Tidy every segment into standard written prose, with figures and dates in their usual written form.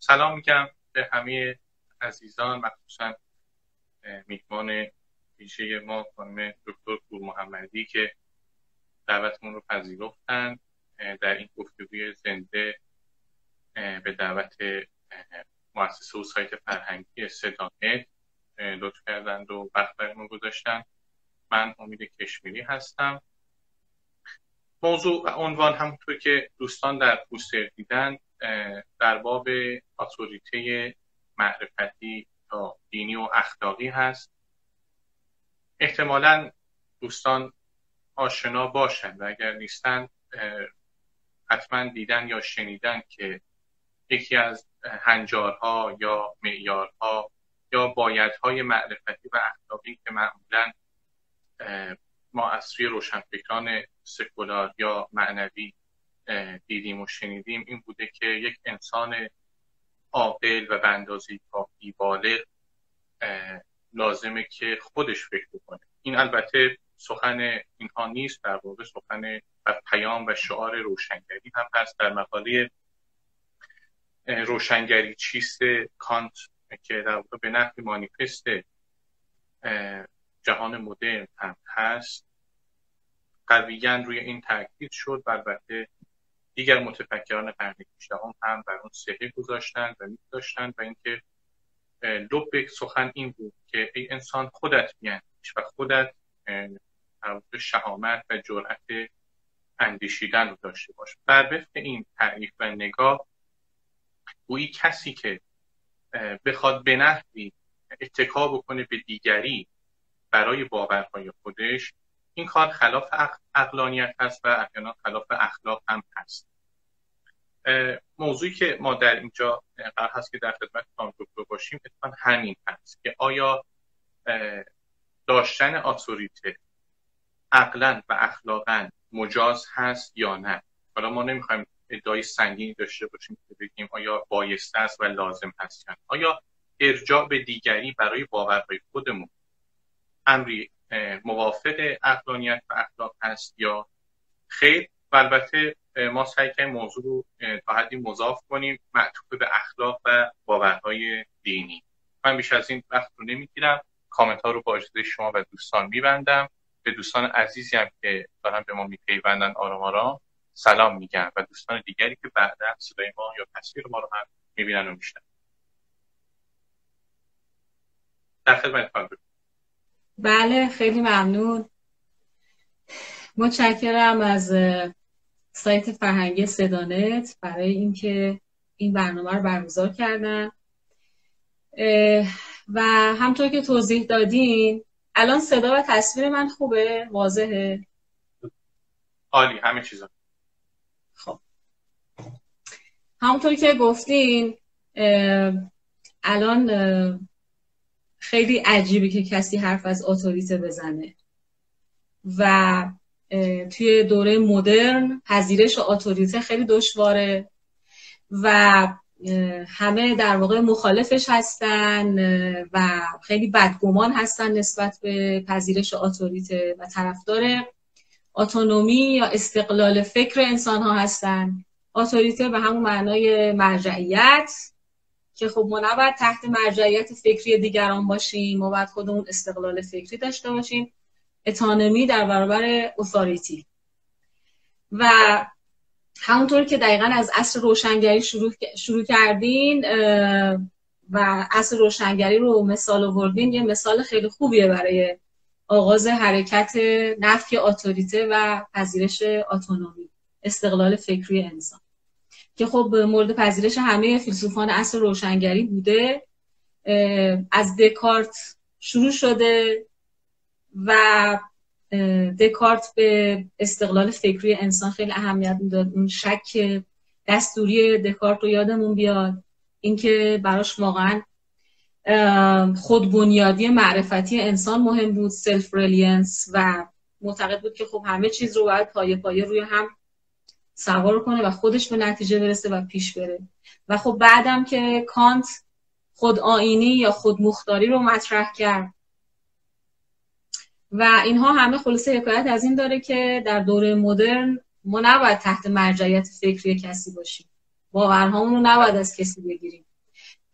سلام میگم به همه عزیزان، مخصوصا میهمان ویژه ما خانم دکتر پور محمدی که دعوتمون رو پذیرفتن در این گفتگوی زنده به دعوت مؤسسه و سایت فرهنگی صدانت لطف کردند و وقت برامون گذاشتن. من امید کشمیری هستم. موضوع و عنوان همونطور که دوستان در پوستر دیدن در باب اتوریته معرفتی یا دینی و اخلاقی هست. احتمالاً دوستان آشنا باشند و اگر نیستن حتما دیدن یا شنیدن که یکی از هنجارها یا معیارها یا بایدهای معرفتی و اخلاقی که معمولاً ما از سوی روشنفکران سکولار یا معنوی دیدیم و شنیدیم این بوده که یک انسان عاقل و به اندازه کافی بالغ لازمه که خودش فکر کنه. این البته سخن اینها نیست، در واقع سخن و پیام و شعار روشنگری هم هست. در مقاله روشنگری چیست کانت که در واقع به نحو مانیفست جهان مدرن هم هست قویاً روی این تاکید شد و البته دیگر متفکران قرن 18 هم بر اون صحه گذاشتند و می‌داشتند و اینکه لب سخن این بود که ای انسان خودت بیاندیش و خودت شهامت و جرأت اندیشیدن رو داشته باش. بر وفق این تعریف و نگاه گویی کسی که بخواد به نحوی اتکا بکنه به دیگری برای باورهای خودش، این کار خلاف عقلانیت هست و احیانا خلاف اخلاق هم هست. موضوعی که ما در اینجا قرار هست که در خدمت خانم دکتر باشیم اتفاقا همین هست که آیا داشتن اتوریته عقلاً و اخلاقاً مجاز هست یا نه. حالا ما نمیخوایم ادعای سنگینی داشته باشیم که بگیم آیا بایسته است و لازم هست یا نه. آیا ارجاع به دیگری برای باورهای خودمون امری موافق عقلانیت و اخلاق هست یا خیر؟ و البته ما سعی کنیم موضوع رو تا حدی مضاف کنیم معطوف به اخلاق و باورهای دینی. من بیش از این وقت رو نمیگیرم، کامنت ها رو با اجازه شما و دوستان میبندم. به دوستان عزیزی هم که دارن به ما میپیوندن آرام آرام سلام میگم و دوستان دیگری که بعدا صدای ما یا تصویر ما رو هم میبینن و میشنون. در خدمتتون. بله، خیلی ممنون. متشکرم از سایت فرهنگی صدانت برای اینکه این برنامه رو برگزار کردن و همطور که توضیح دادین الان صدا و تصویر من خوبه؟ واضحه؟ عالی، همه چیزا. خب همونطور که گفتین الان خیلی عجیبه که کسی حرف از اتوریته بزنه و توی دوره مدرن پذیرش اتوریته خیلی دشواره و همه در واقع مخالفش هستن و خیلی بدگمان هستن نسبت به پذیرش اتوریته و طرفدار اتونومی یا استقلال فکر انسان ها هستن. اتوریته به همون معنای مرجعیت که خب ما نباید تحت مرجعیت فکری دیگران باشیم، ما باید خودمون استقلال فکری داشته باشیم. اتونومی در برابر اتوریتی. و همونطور که دقیقاً از عصر روشنگری شروع کردین و عصر روشنگری رو مثال آوردین، یه مثال خیلی خوبیه برای آغاز حرکت نفی اتوریته و پذیرش اتونومی، استقلال فکری انسان که خب مورد پذیرش همه فیلسوفان عصر روشنگری بوده. از دکارت شروع شده و دکارت به استقلال فکری انسان خیلی اهمیت میداد. اون شک دستوری دکارت رو یادمون بیاد، اینکه براش واقعا خودبنیادی معرفتی انسان مهم بود، سلف ریلینس، و معتقد بود که خب همه چیز رو باید پایه پایه روی هم سوار کنه و خودش به نتیجه برسه و پیش بره. و خب بعدم که کانت خود آیینی یا خود مختاری رو مطرح کرد و اینها همه خلاصه حکایت از این داره که در دوره مدرن ما نباید تحت مرجعیت فکری کسی باشیم، باورهامون رو نباید از کسی بگیریم،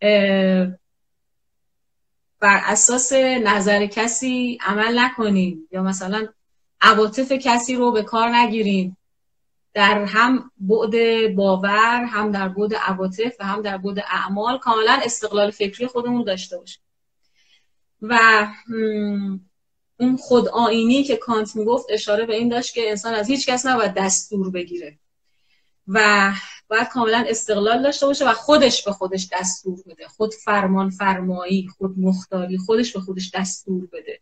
بر اساس نظر کسی عمل نکنیم یا مثلا عواطف کسی رو به کار نگیریم، در هم بعد باور، هم در بعد عواطف و هم در بعد اعمال کاملا استقلال فکری خودمون داشته باشیم. و اون خود آیینی که کانت میگفت اشاره به این داشت که انسان از هیچ کس نباید دستور بگیره و باید کاملا استقلال داشته باشه و خودش به خودش دستور بده، خود فرمان فرمایی، خود مختاری، خودش به خودش دستور بده.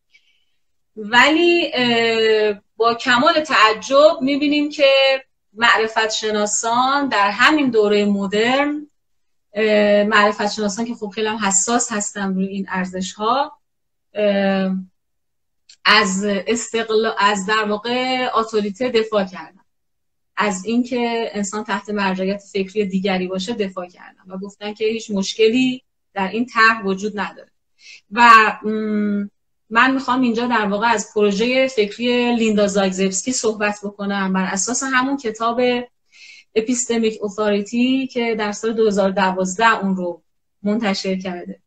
ولی با کمال تعجب میبینیم که معرفت شناسان در همین دوره مدرن، معرفت شناسان که خب خیلی هم حساس هستن روی این ارزش ها، از در واقع اتوریته دفاع کردن، از اینکه انسان تحت مرجعیت فکری دیگری باشه دفاع کردن و گفتن که هیچ مشکلی در این طرح وجود نداره. و من میخوام اینجا در واقع از پروژه فکری لیندا زایگزبسکی صحبت بکنم بر اساس همون کتاب اپیستمیک اتوریتی که در سال 2012 اون رو منتشر کرده.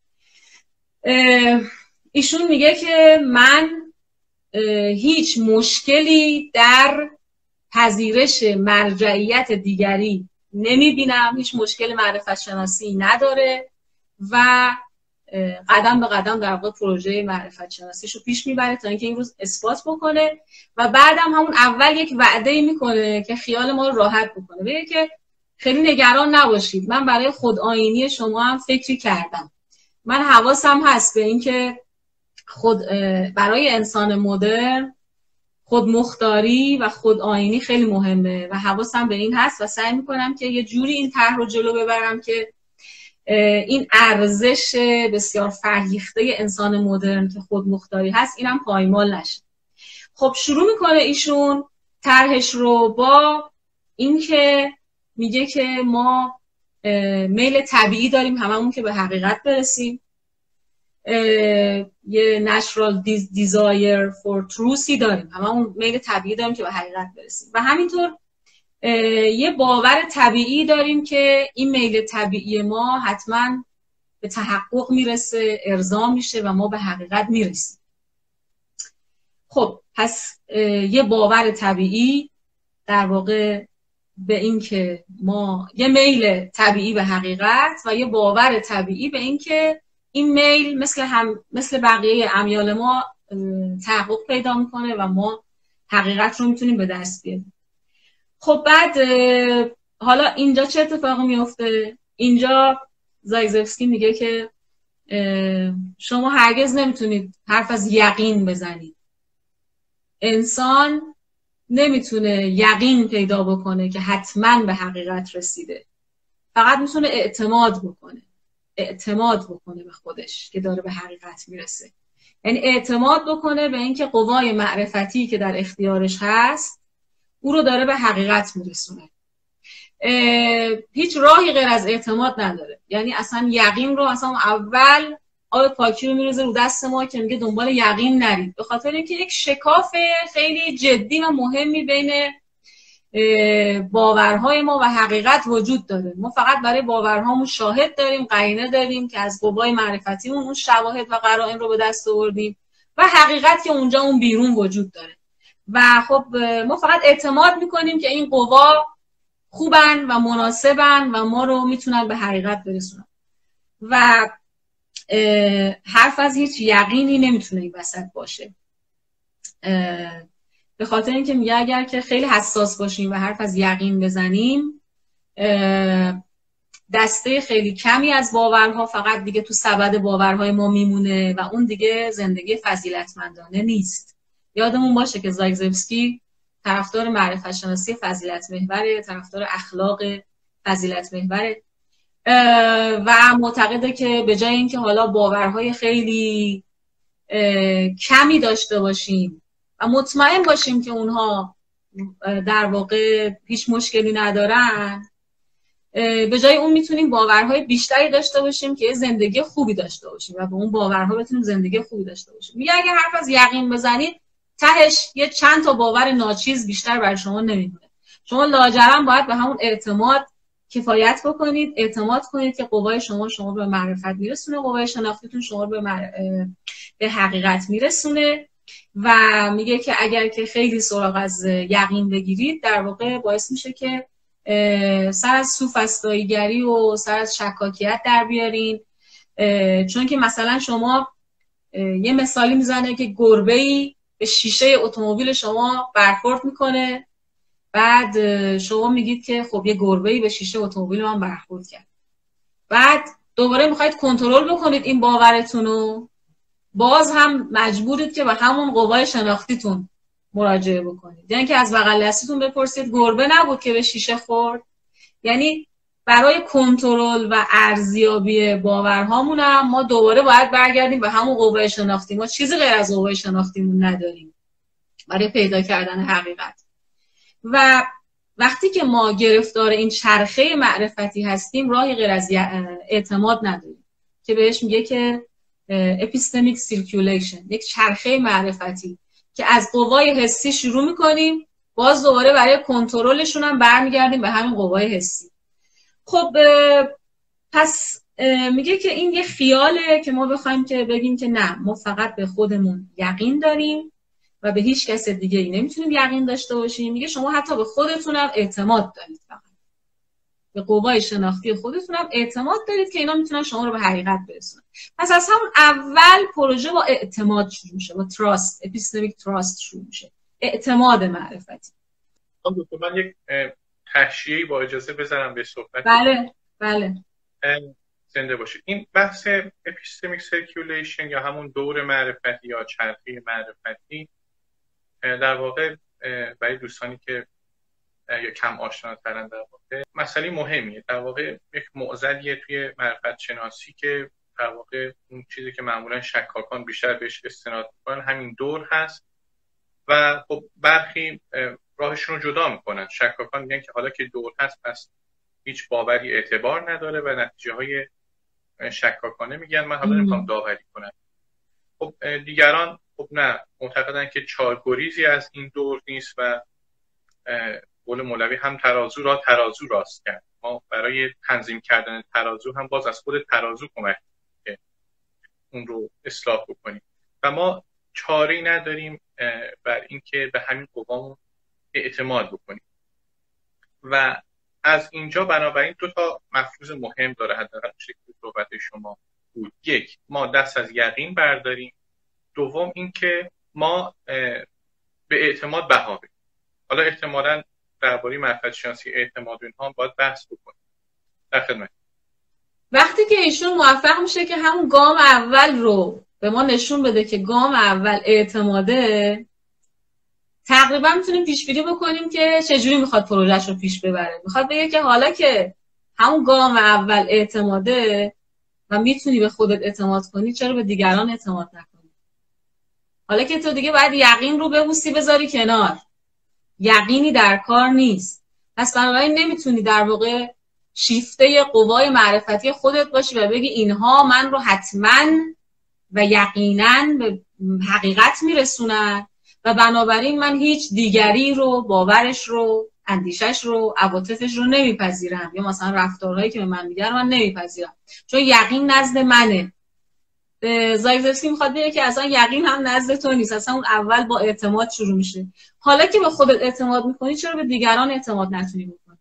ایشون میگه که من هیچ مشکلی در پذیرش مرجعیت دیگری نمیبینم، هیچ مشکل معرفت شناسی نداره و قدم به قدم در واقع پروژه معرفت شناسیشو پیش میبره تا اینکه این روز اثبات بکنه و بعدم همون اول یک وعده میکنه که خیال ما رو راحت بکنه، بگه که خیلی نگران نباشید، من برای خود آیینی شما هم فکری کردم. من حواسم هست به اینکه برای انسان مدرن خود مختاری و خود آیینی خیلی مهمه و حواسم به این هست و سعی میکنم که یه جوری این طرح رو جلو ببرم که این ارزش بسیار فرهیخته انسان مدرن که خود مختاری هست اینم پایمال نشه. خب شروع میکنه ایشون طرحش رو با اینکه میگه که ما میل طبیعی داریم هممون که به حقیقت برسیم، یه natural desire for truth داریم، هممون میل طبیعی داریم که به حقیقت برسیم و همینطور یه باور طبیعی داریم که این میل طبیعی ما حتما به تحقق میرسه، ارضا میشه و ما به حقیقت میرسیم. خب پس یه باور طبیعی در واقع به این که ما یه میل طبیعی به حقیقت و یه باور طبیعی به این که این میل مثل بقیه امیال ما تحقق پیدا میکنه و ما حقیقت رو میتونیم به دست بیاریم. خب بعد حالا اینجا چه اتفاقی میفته؟ اینجا زایگزبسکی میگه که شما هرگز نمیتونید حرف از یقین بزنید. انسان نمیتونه یقین پیدا بکنه که حتما به حقیقت رسیده، فقط میتونه اعتماد بکنه به خودش که داره به حقیقت میرسه. یعنی اعتماد بکنه به اینکه قوای معرفتی که در اختیارش هست او رو داره به حقیقت میرسونه. هیچ راهی غیر از اعتماد نداره. یعنی اصلا یقین رو اصلا اول آب پاکی رو میریزه رو دست ما که میگه دنبال یقین نرید، به خاطر اینکه یک شکاف خیلی جدی و مهمی بین باورهای ما و حقیقت وجود داره. ما فقط برای باورهامون شاهد داریم، قرینه داریم که از قوای معرفتیمون اون شواهد و قرائن رو به دست آوردیم و حقیقت که اونجا اون بیرون وجود داره و خب ما فقط اعتماد میکنیم که این قوا خوبن و مناسبن و ما رو میتونن به حقیقت برسونن و حرف از هیچ یقینی نمیتونه این وسط باشه. به خاطر اینکه میگه اگر که خیلی حساس باشیم و حرف از یقین بزنیم، دسته خیلی کمی از باورها فقط دیگه تو سبد باورهای ما میمونه و اون دیگه زندگی فضیلتمندانه نیست. یادمون باشه که زایگزبسکی طرفدار معرفت شناسی فضیلت محوره، طرفدار اخلاق فضیلت محوره و معتقده که به جای اینکه حالا باورهای خیلی کمی داشته باشیم و مطمئن باشیم که اونها در واقع هیچ مشکلی ندارن، به جای اون میتونیم باورهای بیشتری داشته باشیم که زندگی خوبی داشته باشیم و به اون باورها بتونیم زندگی خوبی داشته باشیم. میگه اگه حرف از یقین بزنید تهش یه چند تا باور ناچیز بیشتر برای شما نمیمونه. شما لاجرم باید به همون اعتماد کفایت بکنید، اعتماد کنید که قوای شما رو به معرفت میرسونه، قوای شناختیتون شما رو به حقیقت میرسونه. و میگه که اگر که خیلی سراغ از یقین بگیرید، در واقع باعث میشه که سر از سوفسطایی‌گری و سر از شکاکیت در بیارین. چون که مثلا شما یه مثالی میزنه که گربه‌ای به شیشه اتومبیل شما برخورد میکنه، بعد شما میگید که خب یه گربه‌ای به شیشه اتومبیل من برخورد کرد، بعد دوباره میخواید کنترل بکنید این باورتون رو، باز هم مجبورید که به همون قوای شناختیتون مراجعه بکنید. یعنی که از بغل دستیتون بپرسید گربه نبود که به شیشه خورد. یعنی برای کنترل و ارزیابی باورهامون هم ما دوباره باید برگردیم به همون قوای شناختی. ما چیزی غیر از قوای شناختیمون نداریم برای پیدا کردن حقیقت. و وقتی که ما گرفتار این چرخه معرفتی هستیم، راهی غیر از اعتماد نداریم که بهش میگه که اپیستمیک سیرکیولیشن، یک چرخه معرفتی که از قوای حسی شروع میکنیم، باز دوباره برای کنترلشون هم برمیگردیم به همین قوای حسی. خب پس میگه که این یه خیاله که ما بخوایم که بگیم که نه، ما فقط به خودمون یقین داریم و به هیچ کس دیگه ای نمیتونیم یقین داشته باشیم. میگه شما حتی به خودتون هم اعتماد دارید، فقط به قوای شناختی خودتون هم اعتماد دارید که اینا میتونن شما رو به حقیقت برسونن. پس از همون اول پروژه با اعتماد شروع میشه، با تراست، اپیستمیک تراست شروع میشه، اعتماد معرفتی. من یک تحشیه‌ای با اجازه بذارم به صحبت. بله. زنده باشید. این بحث اپیستمیک سرکیولیشن یا همون دور معرفتی یا چرخه معرفتی در واقع برای دوستانی که یا کم آشنا ترن در واقع مسئله مهمیه. در واقع یک معضلیه توی معرفت شناسی که در واقع اون چیزی که معمولا شکاکان بیشتر بهش استناد میکنن همین دور هست و خب برخی راهشون رو جدا میکنن. شکاکان میگن که حالا که دور هست پس هیچ باوری اعتبار نداره و نتیجه های شکاکانه میگن من حالا نمیخوام داوری کنم. خب دیگران خب نه، معتقدن که چارگریزی از این دور نیست و قول مولوی هم ترازو را ترازو راست کرد. ما برای تنظیم کردن ترازو هم باز از خود ترازو کمک که اون رو اصلاح بکنیم و ما چاره‌ای نداریم بر اینکه به همین قوامون اعتماد بکنیم. و از اینجا بنابراین دو تا مفروض مهم داره حداقل شکل صحبت شما بود. یک، ما دست از یقین برداریم. دوم اینکه ما به اعتماد بها بدیم. حالا احتمالاً درباره معرفت شناسی اعتماد اینها باید بحث بکنیم. در خدمت. وقتی که ایشون موفق میشه که همون گام اول رو به ما نشون بده که گام اول اعتماده، تقریبا میتونیم پیش بینی بکنیم که چجوری میخواد پروژهش رو پیش ببره. میخواد بگه که حالا که همون گام اول اعتماده و میتونی به خودت اعتماد کنی، چرا به دیگران اعتماد نکنی؟ حالا که تو دیگه باید یقین رو ببوسی بذاری کنار، یقینی در کار نیست. پس بنابراین نمیتونی در واقع شیفته قوای معرفتی خودت باشی و بگی اینها من رو حتما و یقینا به حقیقت میرسونن و بنابراین من هیچ دیگری رو، باورش رو، اندیشش رو، عواطفش رو نمیپذیرم، یا مثلا رفتارهایی که به من میگن من نمیپذیرم چون یقین نزد منه. زایگزفسکی میخواد بگه که اصلا یقین هم نزد تو نیست، اصلا اون اول با اعتماد شروع میشه. حالا که به خودت اعتماد میکنی، چرا به دیگران اعتماد نتونی بکنی؟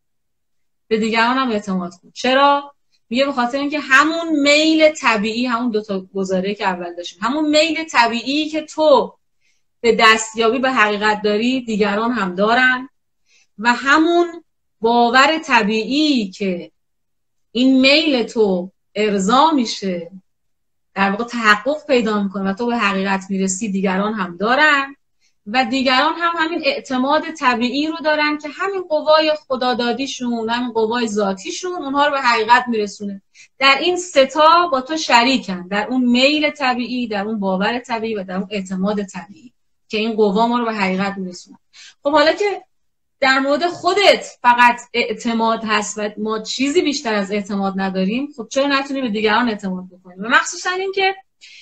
به دیگران هم اعتماد کن. چرا؟ میگه به خاطر اینکه همون میل طبیعی، همون دو تا گزاره که اول داشتیم، همون میل طبیعی که تو به دستیابی به حقیقت داری دیگران هم دارن و همون باور طبیعی که این میل تو ارضا میشه، در واقع تحقق پیدا میکنه و تو به حقیقت میرسی، دیگران هم دارن و دیگران هم همین اعتماد طبیعی رو دارن که همین قوای خدادادیشون، همین قوای ذاتیشون اونها رو به حقیقت میرسونه. در این ستا با تو شریکن، در اون میل طبیعی، در اون باور طبیعی و در اون اعتماد طبیعی که این قوا ما رو به حقیقت میرسونن. خب حالا که در مورد خودت فقط اعتماد هست و ما چیزی بیشتر از اعتماد نداریم، خب چرا نتونیم به دیگران اعتماد بکنیم؟ و مخصوصا این که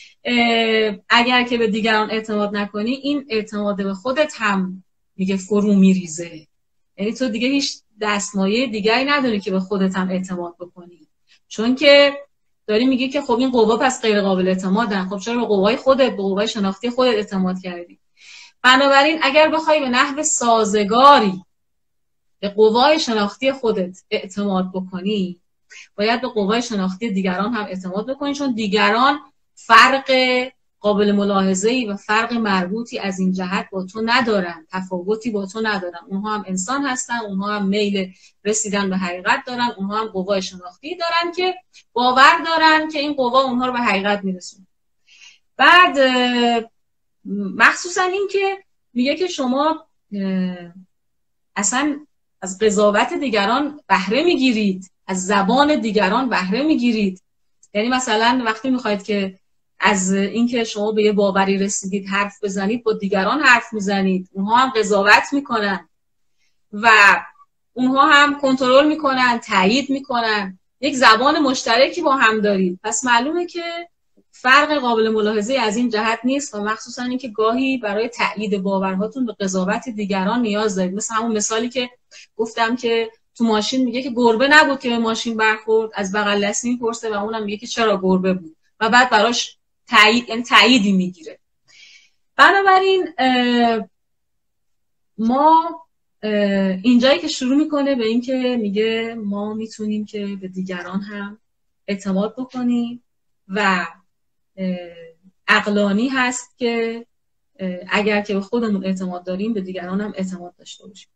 اگر که به دیگران اعتماد نکنی، این اعتماد به خودت هم میگه فرو میریزه. یعنی تو دیگه هیچ دستمایه دیگری نداری که به خودت هم اعتماد بکنی، چون که داری میگی که خب این قوا پس غیر قابل اعتمادن. خب چرا به قوای خودت، به قوای شناختی خودت اعتماد کردی؟ بنابراین اگر بخوای به نحو سازگاری به قوای شناختی خودت اعتماد بکنی، باید به قوای شناختی دیگران هم اعتماد بکنی، چون دیگران فرق قابل ملاحظه‌ای و فرق مربوطی از این جهت با تو ندارن، تفاوتی با تو ندارن. اونها هم انسان هستن، اونها هم میل رسیدن به حقیقت دارن، اونها هم قوای شناختی دارن که باور دارن که این قوا اونها رو به حقیقت میرسونه. بعد مخصوصا این که میگه که شما اصلا از قضاوت دیگران بهره میگیرید، از زبان دیگران بهره میگیرید. یعنی مثلا وقتی میخواید که از اینکه شما به یه باوری رسیدید حرف بزنید، با دیگران حرف میزنید، اونها هم قضاوت میکنن و اونها هم کنترل میکنن، تایید میکنن، یک زبان مشترکی با هم دارید. پس معلومه که فرق قابل ملاحظه از این جهت نیست و مخصوصا اینکه گاهی برای تایید باورهاتون به قضاوت دیگران نیاز دارید. مثل همون مثالی که گفتم که تو ماشین میگه که گربه نبود که به ماشین برخورد، از بغل دستی میپرسه و اونم میگه که چرا گربه بود و بعد براش تاییدی میگیره. بنابراین ما اینجایی که شروع میکنه به این که میگه ما میتونیم که به دیگران هم اعتماد بکنیم و عقلانی هست که اگر که به خودمون اعتماد داریم به دیگران هم اعتماد داشته باشیم.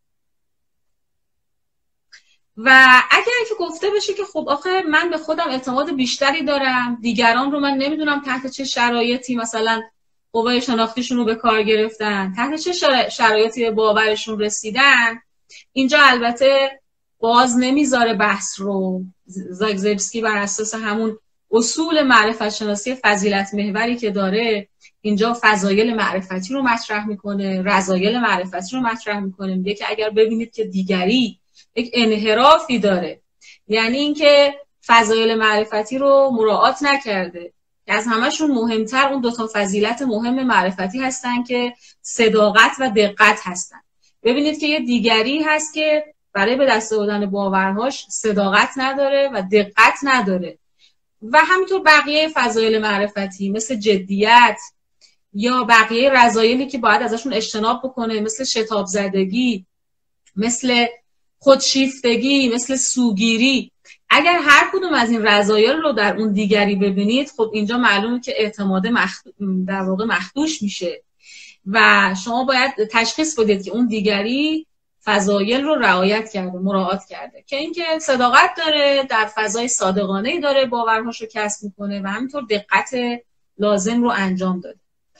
و اگر که گفته بشه که خب آخه من به خودم اعتماد بیشتری دارم، دیگران رو من نمیدونم تحت چه شرایطی مثلا قوای شناختیشون رو به کار گرفتن، تحت چه شرایطی به باورشون رسیدن، اینجا البته باز نمیذاره بحث رو. زاگزبسکی بر اساس همون اصول معرفت شناسی فضیلت محوری که داره اینجا فضایل معرفتی رو مطرح میکنه، رذایل معرفتی رو مطرح میکنه. میگه که اگر ببینید که دیگری یک انحرافی داره، یعنی اینکه فضایل معرفتی رو مراعات نکرده، که از همشون مهمتر اون دوتا فضیلت مهم معرفتی هستن که صداقت و دقت هستن. ببینید که یه دیگری هست که برای به دست آوردن باورهاش صداقت نداره و دقت نداره و همینطور بقیه فضایل معرفتی مثل جدیت یا بقیه رذایلی که باید ازشون اجتناب بکنه، مثل شتاب زدگی، مثل خودشیفتگی، مثل سوگیری. اگر هر کدوم از این رذایل رو در اون دیگری ببینید، خب اینجا معلومه که اعتماد در واقع مخدوش میشه و شما باید تشخیص بدید که اون دیگری فضایل رو رعایت کرده، مراعات کرده، که اینکه صداقت داره، در فضای صادقانه‌ای داره باورهاشو کسب میکنه و همینطور دقت لازم رو انجام داده.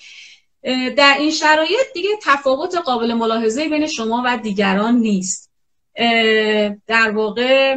در این شرایط دیگه تفاوت قابل ملاحظه‌ای بین شما و دیگران نیست. در واقع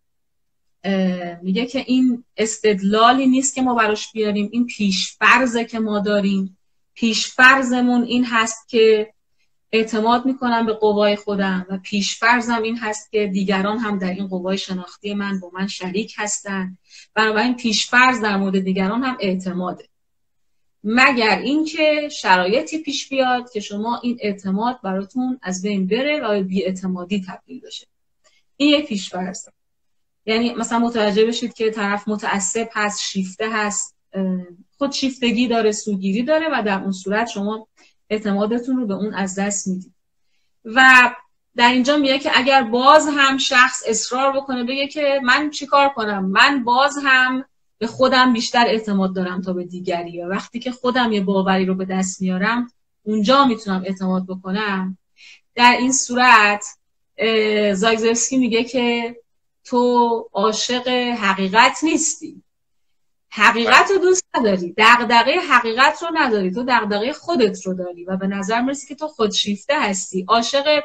میگه که این استدلالی نیست که ما براش بیاریم، این پیشفرضه که ما داریم. پیشفرضمون این هست که اعتماد میکنم به قوای خودم و پیشفرضم این هست که دیگران هم در این قوای شناختی من با من شریک هستن. بنابراین پیشفرض در مورد دیگران هم اعتماده، مگر اینکه شرایطی پیش بیاد که شما این اعتماد براتون از بین بره و به بی‌اعتمادی تبدیل بشه. این یک پیشفرضه. یعنی مثلا متوجه بشید که طرف متعصب هست، شیفته هست، خودشیفتگی داره، سوگیری داره و در اون صورت شما اعتمادتون رو به اون از دست میدید. و در اینجا میگه که اگر باز هم شخص اصرار بکنه بگه که من چیکار کنم، من باز هم به خودم بیشتر اعتماد دارم تا به دیگری، و وقتی که خودم یه باوری رو به دست میارم اونجا میتونم اعتماد بکنم، در این صورت زاگزبسکی میگه که تو عاشق حقیقت نیستی، حقیقت رو دوست نداری، دغدغه حقیقت رو نداری، تو دغدغه خودت رو داری و به نظر میرسی که تو خودشیفته هستی. عاشق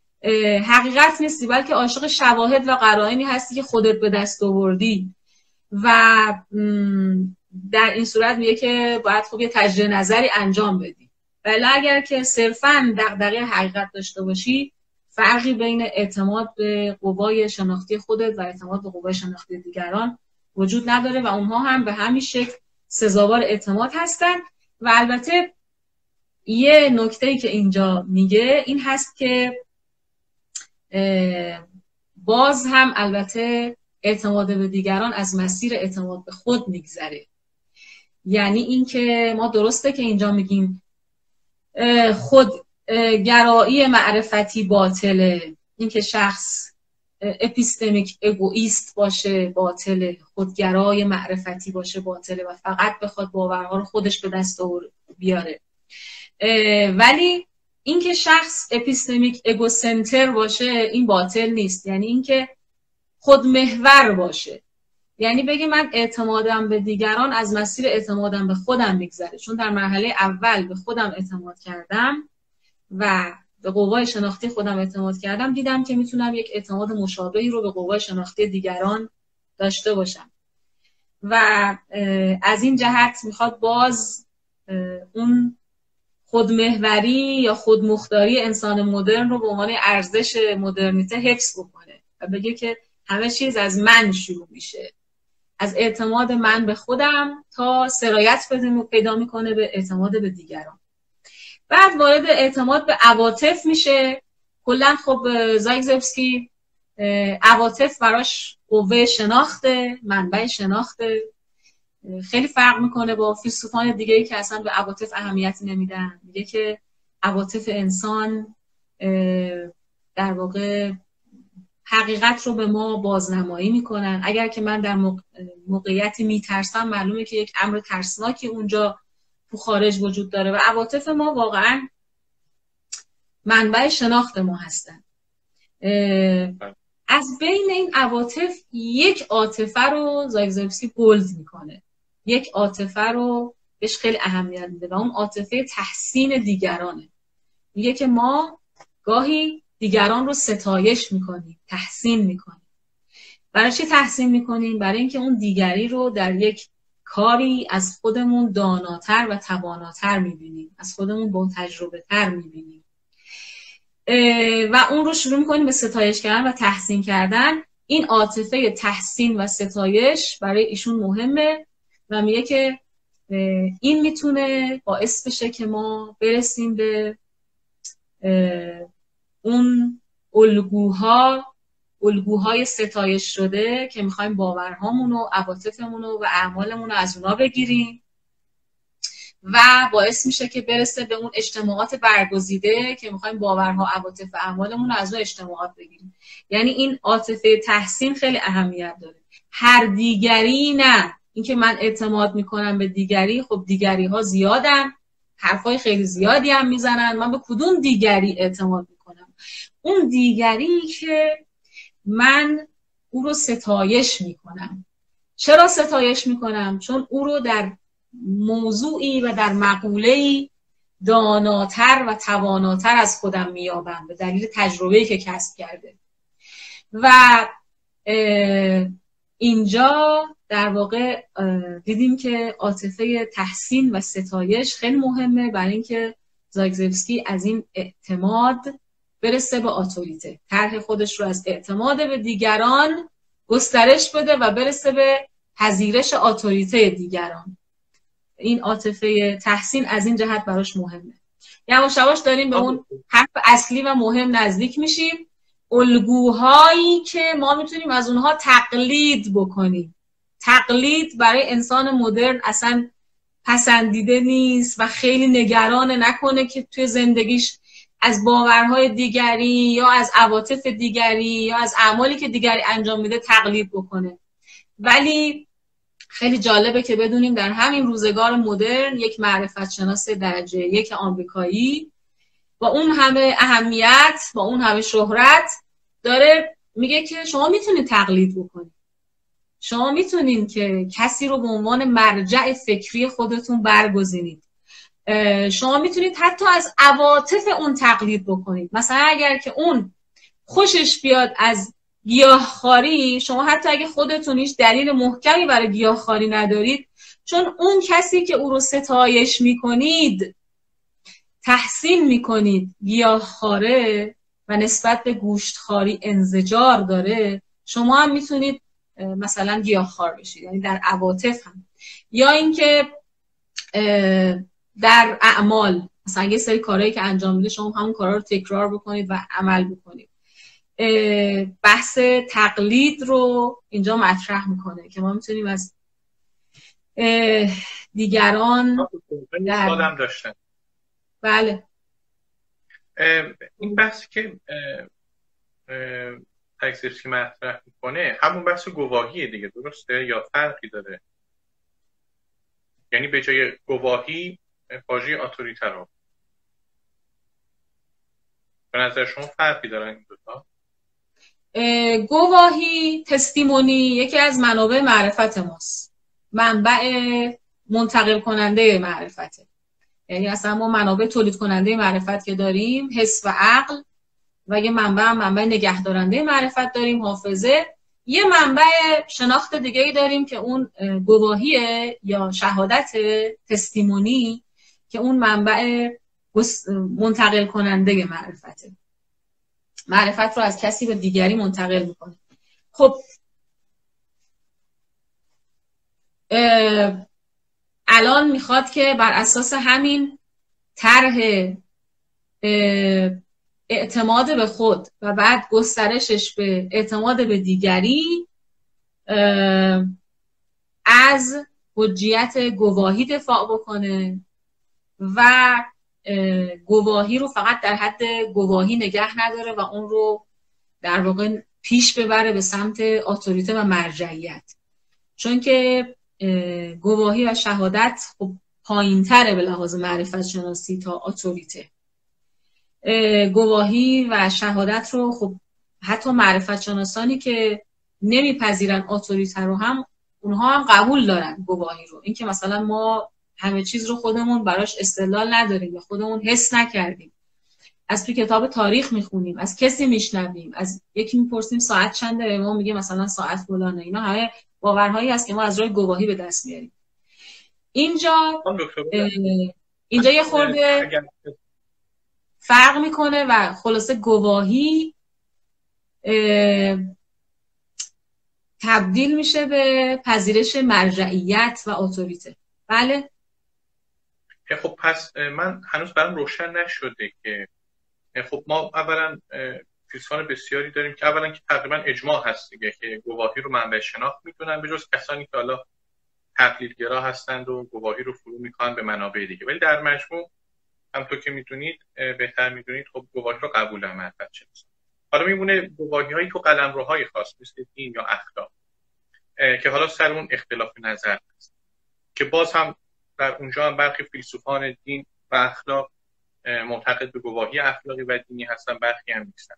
حقیقت نیستی، بلکه عاشق شواهد و قرائنی هستی که خودت به دست آوردی و در این صورت میگه که باید خب یه تجدید نظری انجام بدی. ولی اگر که صرفاً دغدغه حقیقت داشته باشی، فرقی بین اعتماد به قوای شناختی خودت و اعتماد به قوای شناختی دیگران وجود نداره و اونها هم به همین شکل سزاوار اعتماد هستن. و البته یه نکته‌ای که اینجا میگه این هست که باز هم البته اعتماد به دیگران از مسیر اعتماد به خود میگذره. یعنی اینکه ما درسته که اینجا میگیم خودگرایی معرفتی باطله، اینکه شخص اپیستمیک اگوئیست باشه باطله، خودگرای معرفتی باشه باطله و فقط بخواد باورها رو خودش به دست بیاره. ولی اینکه شخص اپیستمیک اگوسنتر باشه این باطل نیست. یعنی اینکه خودمحور باشه، یعنی بگی من اعتمادم به دیگران از مسیر اعتمادم به خودم میگذره، چون در مرحله اول به خودم اعتماد کردم و به قوای شناختی خودم اعتماد کردم، دیدم که میتونم یک اعتماد مشابهی رو به قوای شناختی دیگران داشته باشم و از این جهت میخواد باز اون خودمحوری یا خودمختاری انسان مدرن رو به عنوان ارزش مدرنیته حفظ بکنه و بگه که همه چیز از من شروع میشه، از اعتماد من به خودم تا سرایت پیدا میکنه به اعتماد به دیگران. بعد وارد اعتماد به عواطف میشه. کلا خب زایگزفسکی عواطف براش قوه شناخته، منبع شناخته، خیلی فرق میکنه با فیلسوفان دیگه‌ای که اصلا به عواطف اهمیتی نمیدن. میگه که عواطف انسان در واقع حقیقت رو به ما بازنمایی میکنن. اگر که من در موقعیتی میترسم، معلومه که یک امر ترسناکی اونجا تو خارج وجود داره و عواطف ما واقعا منبع شناخت ما هستن. از بین این عواطف یک عاطفه رو زایگزفسکی بولد میکنه، یک عاطفه رو بهش خیلی اهمیت میده و اون عاطفه تحسین دیگرانه. میگه که ما گاهی دیگران رو ستایش میکنیم، تحسین میکنیم. برای چی تحسین میکنیم؟ برای اینکه اون دیگری رو در یک کاری از خودمون داناتر و تواناتر میبینیم، از خودمون با تجربه تر میبینیم و اون رو شروع میکنیم به ستایش کردن و تحسین کردن. این عاطفه تحسین و ستایش برای ایشون مهمه و میگه که این میتونه باعث بشه که ما برسیم به اون الگوهای ستایش شده که میخوایم باورهامون و عواطفمون و اعمالمون رو از اونا بگیریم و باعث میشه که برسه به اون اجتماعات برگزیده که میخوایم باورها، عواطف و اعمالمون رو از اون اجتماعات بگیریم. یعنی این عاطفه تحسین خیلی اهمیت داره. هر دیگری نه، اینکه من اعتماد میکنم به دیگری، خب دیگری ها زیادن، حرفای خیلی زیادی هم میزنن، من به کدوم دیگری اعتماد میکنم؟ اون دیگری که من او رو ستایش میکنم. چرا ستایش میکنم؟ چون او رو در موضوعی و در مقوله‌ای داناتر و تواناتر از خودم میابم به دلیل تجربه‌ای که کسب کرده. و اینجا در واقع دیدیم که عاطفه تحسین و ستایش خیلی مهمه برای اینکه زایگزفسکی از این اعتماد برسه به اتوریته، طرح خودش رو از اعتماد به دیگران گسترش بده و برسه به پذیرش اتوریته دیگران. این عاطفه تحسین از این جهت براش مهمه. یواش یواش داریم به اون حرف اصلی و مهم نزدیک میشیم، الگوهایی که ما میتونیم از اونها تقلید بکنیم. تقلید برای انسان مدرن اصلا پسندیده نیست و خیلی نگران نکنه که توی زندگیش از باورهای دیگری یا از عواطف دیگری یا از اعمالی که دیگری انجام میده تقلید بکنه. ولی خیلی جالبه که بدونیم در همین روزگار مدرن یک معرفت شناس درجه یک آمریکایی با اون همه اهمیت، با اون همه شهرت داره میگه که شما میتونید تقلید بکنید، شما میتونید که کسی رو به عنوان مرجع فکری خودتون برگزینید، شما میتونید حتی از عواطف اون تقلید بکنید. مثلا اگر که اون خوشش بیاد از گیاهخواری، شما حتی اگه خودتون هیچ دلیل محکمی برای گیاهخواری ندارید، چون اون کسی که او رو ستایش میکنید، تحسین میکنید، گیاهخواره و نسبت به گوشتخواری انزجار داره، شما هم میتونید مثلا گیاهخوار بشید، یعنی در عواطف هم. یا اینکه در اعمال، مثلا یه سری کارهایی که انجام میده شما همون کارا رو تکرار بکنید و عمل بکنید. بحث تقلید رو اینجا مطرح میکنه که ما میتونیم از دیگران سوالم داشتن. بله. این بحثی که تکسیفسکی مطرح میکنه همون بحث گواهیه دیگه، درسته یا فرقی داره؟ یعنی به جای گواهی واژه اتوریته رو به نظر شما فرقی دارن این دوتا؟ گواهی تستیمونی یکی از منابع معرفت ماست، منبع منتقل کننده معرفته. یعنی اصلا ما منابع تولید کننده معرفت که داریم، حس و عقل، و یه منبع نگهدارنده معرفت داریم، حافظه. یه منبع شناخت دیگه‌ای داریم که اون گواهیه یا شهادت تستیمونی که اون منبع منتقل کننده معرفته. معرفت رو از کسی به دیگری منتقل میکنه. خب الان میخواد که بر اساس همین طرح اعتماد به خود و بعد گسترشش به اعتماد به دیگری از حجیت گواهی دفاع بکنه و گواهی رو فقط در حد گواهی نگه نداره و اون رو در واقع پیش ببره به سمت اتوریته و مرجعیت. چون که گواهی و شهادت خب پایین‌تره به لحاظ معرفت شناسی تا اتوریته. گواهی و شهادت رو خب حتی معرفت شناسانی که نمیپذیرن اتوریته رو هم اونها هم قبول دارن گواهی رو. این که مثلا ما همه چیز رو خودمون براش استدلال نداریم یا خودمون حس نکردیم، از توی کتاب تاریخ میخونیم، از کسی میشنویم، از یکی میپرسیم ساعت چنده، ما میگه مثلا ساعت فلانه، اینا همه باورهایی هست که ما از راه گواهی به دست میاریم. اینجا یه خورده فرق میکنه و خلاصه گواهی تبدیل میشه به پذیرش مرجعیت و اتوریته. بله. خب پس من هنوز برام روشن نشده که خب ما اولا فیلسوفان بسیاری داریم که اولا که تقریبا اجماع هست دیگه که گواهی رو منبع شناخت میدونن، به جز کسانی که حالا تقلیدگرا هستند و گواهی رو فرو میکنن به منابع دیگه. ولی در مجموع همونطور که میدونید، بهتر میدونید، خب گواهی رو قبول معرفت شناسی. حالا میمونه گواهی‌هایی تو قلمروهای خاص مثل دین یا اخلاق که حالا سر اون اختلاف نظر هست که باز هم در اونجا هم برخی فیلسوفان دین و اخلاق معتقد به گواهی اخلاقی و دینی هستن، برخی هم نیستن.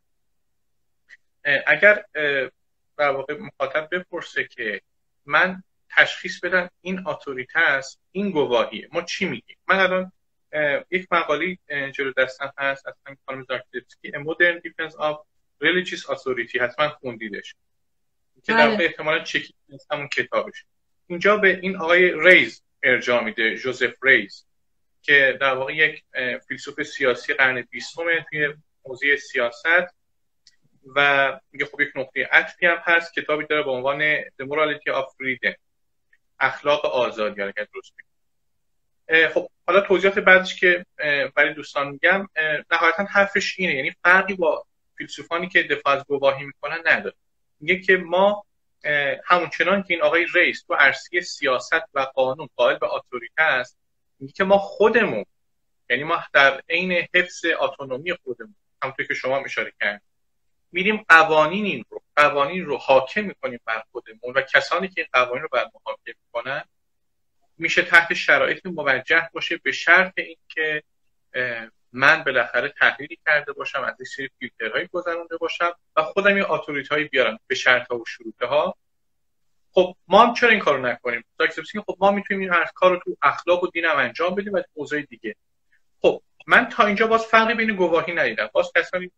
اگر در واقع مخاطب بپرسه که من تشخیص بدم این اتوریته است، این گواهیه، ما چی میگیم؟ من الان یک مقالی جلو دستم هست از همین خانم زاکسفسکی، A Modern Defense of Religious Authority، حتما خوندیدش که در واقع احتمالاً چکی همون کتابش. اینجا به این آقای ریز ارجاع میده، جوزف ریز، که در واقع یک فیلسوف سیاسی قرن 20 توی حوزه سیاست و میگه خب یک نقطه عطفی هم هست، کتابی داره با عنوان The Morality of Freedom، اخلاق آزادی. اگر درست بگم. خب حالا توضیحات بعدش که برای دوستان میگم، نهایتا حرفش اینه، یعنی فرقی با فیلسوفانی که دفاع از گواهی میکنن نداره. میگه که ما همونچنان که این آقای ریس تو عرصه سیاست و قانون قائل به اتوریته است، میگه که ما خودمون، یعنی ما در عین حفظ اتونومی خودمون، همونطور که شما اشاره کردید، میریم قوانین رو حاکم میکنیم بر خودمون و کسانی که این قوانین رو بر ما حاکم میکنن میشه تحت شرایط موجه باشه، به شرط اینکه من بالاخره تحلیلی کرده باشم، از این سری فیلترهایی گذرونده باشم و خودم یه اتوریته‌ای بیارم به شرط‌ها و شروطها. خب ما هم چرا این کارو نکنیم؟ زاکسفسکی خب ما میتونیم این کار رو تو اخلاق و دین هم انجام بدیم و موضوع دیگه. خب من تا اینجا باز فرقی بین گواهی ندیدم. باز کسانی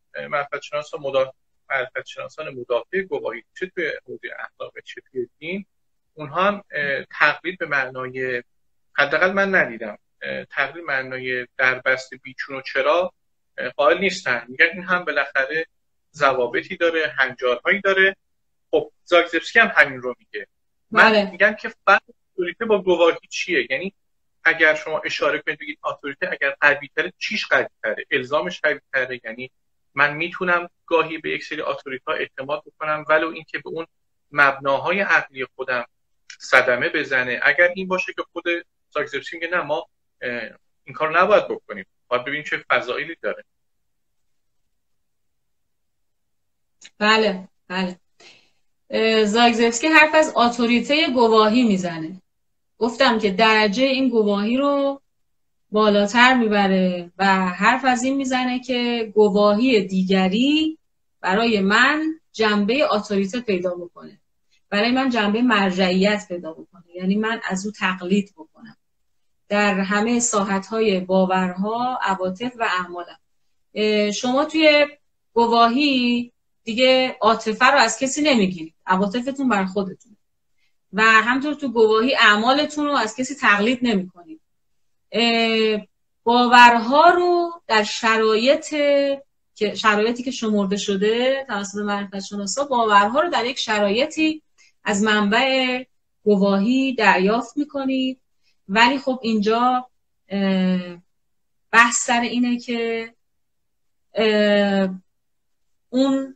معرفت شناسان مدافع گواهی چه توی حوزه اخلاق چه توی دین، اونها هم تقلید به معنای، حداقل من ندیدم، تقلید معنای دربست بیچون و چرا قائل نیستن. میگن این هم بالاخره ضوابطی داره، هنجارهایی داره. خب زاکسفسکی هم همین رو میگه. من میگم که فرق اتوریته با گواهی چیه؟ یعنی اگر شما اشاره کنید بگید اتوریته اگر قوی‌تره، چیش قوی‌تره؟ الزامش قوی‌تره، یعنی من میتونم گاهی به یک سری اتوریتا اعتماد بکنم ولو اینکه به اون مبناهای عقلی خودم صدمه بزنه. اگر این باشه که خود زاگزبسکی میگه نه ما این کار نباید بکنیم، باید ببینیم چه فضایلی داره. بله بله. زاگزبسکی حرف از اتوریته گواهی میزنه. گفتم که درجه این گواهی رو بالاتر میبره و حرف از این میزنه که گواهی دیگری برای من جنبه اتوریته پیدا بکنه، برای من جنبه مرجعیت پیدا بکنه، یعنی من از او تقلید بکنم در همه ساحت‌های باورها، عواطف و اعمالم. شما توی گواهی دیگه عاطفه رو از کسی نمیگیرید، عواطفتون بر خودتون، و همطور تو گواهی اعمالتون رو از کسی تقلید نمی‌کنید. باورها رو در شرایطی که شمرده شده توسط معرفت شناسا، باورها رو در یک شرایطی از منبع گواهی دریافت میکنید. ولی خب اینجا بحث سر اینه که اون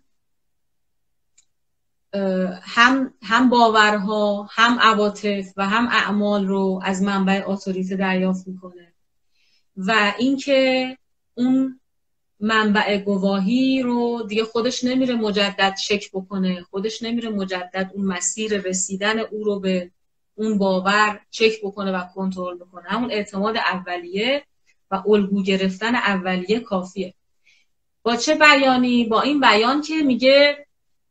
هم باورها، هم عواطف و هم اعمال رو از منبع اتوریته دریافت میکنه و اینکه اون منبع گواهی رو دیگه خودش نمیره مجدد چک بکنه، خودش نمیره مجدد اون مسیر رسیدن او رو به اون باور چک بکنه و کنترل بکنه. همون اعتماد اولیه و الگو گرفتن اولیه کافیه. با چه بیانی؟ با این بیان که میگه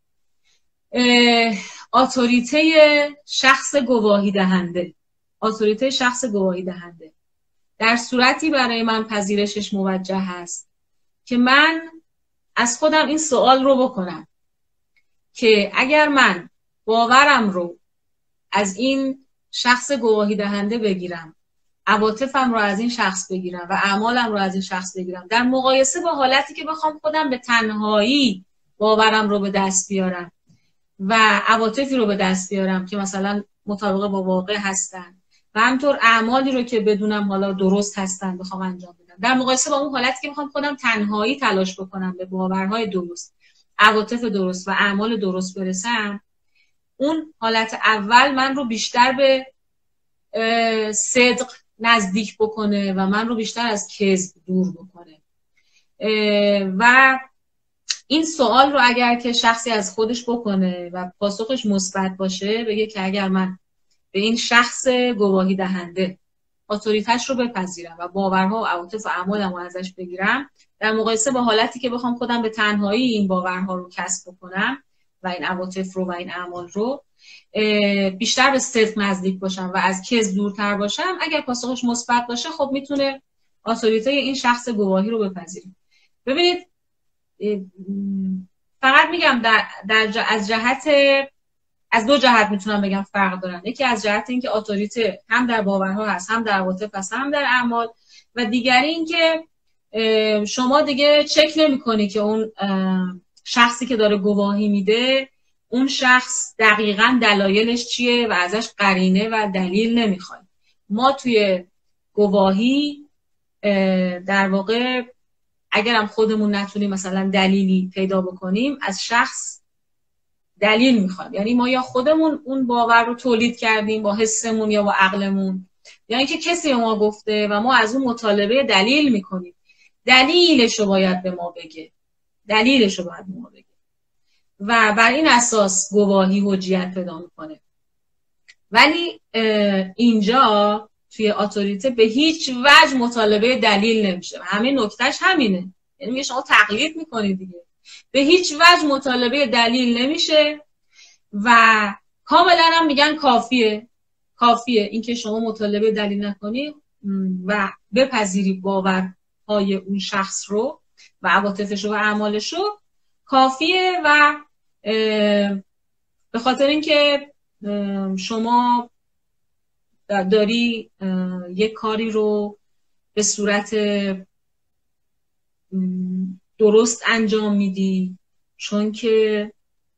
اتوریته شخص گواهی دهنده، اتوریته شخص گواهی دهنده در صورتی برای من پذیرشش موجه هست که من از خودم این سوال رو بکنم که اگر من باورم رو از این شخص گواهی دهنده بگیرم، عواطفم رو از این شخص بگیرم و اعمالم رو از این شخص بگیرم، در مقایسه با حالتی که بخوام خودم به تنهایی باورم رو به دست بیارم و عواطفی رو به دست بیارم که مثلا مطابق با واقع هستن و همطور اعمالی رو که بدونم حالا درست هستن بخوام انجام بدم، در مقایسه با اون حالتی که بخوام خودم تنهایی تلاش بکنم به باورهای درست، عواطف درست و اعمال درست برسم، اون حالت اول من رو بیشتر به صدق نزدیک بکنه و من رو بیشتر از کذب دور بکنه. و این سوال رو اگر که شخصی از خودش بکنه و پاسخش مثبت باشه، بگه که اگر من به این شخص گواهی دهنده اتوریتش رو بپذیرم و باورها و عواطف و اعمالم رو ازش بگیرم، در مقایسه با حالتی که بخوام خودم به تنهایی این باورها رو کسب بکنم و این عواطف رو و این اعمال رو، بیشتر به صدق نزدیک باشم و از کذب دورتر باشم، اگر پاسخش مثبت باشه خب میتونه اتوریته این شخص گواهی رو بپذیریم. ببینید فقط میگم از دو جهت میتونم بگم فرق دارن. یکی از جهت این که اتوریته هم در باورها هست، هم در عواطف هست، هم در اعمال، و دیگری این که شما دیگه چک نمی‌کنی که اون شخصی که داره گواهی میده اون شخص دقیقاً دلایلش چیه و ازش قرینه و دلیل نمیخوای. ما توی گواهی در واقع اگرم خودمون نتونیم مثلا دلیلی پیدا بکنیم، از شخص دلیل میخوایم. یعنی ما یا خودمون اون باور رو تولید کردیم با حسمون یا با عقلمون، یا اینکه کسی به ما گفته و ما از اون مطالبه دلیل میکنیم. دلیلش رو باید به ما بگه، دلیلش رو باید به ما بگه و بر این اساس گواهی حجیت پیدا میکنه. ولی اینجا توی اتوریته به هیچ وجه مطالبه دلیل نمیشه. همه نکتهش همینه، یعنی شما تقلید میکنید دیگه. به هیچ وجه مطالبه دلیل نمیشه و کاملا هم میگن کافیه اینکه شما مطالبه دلیل نکنی و بپذیری باورهای اون شخص رو و عواطفش رو و اعمالش رو، کافیه. و به خاطر اینکه شما داری یک کاری رو به صورت درست انجام میدی، چون که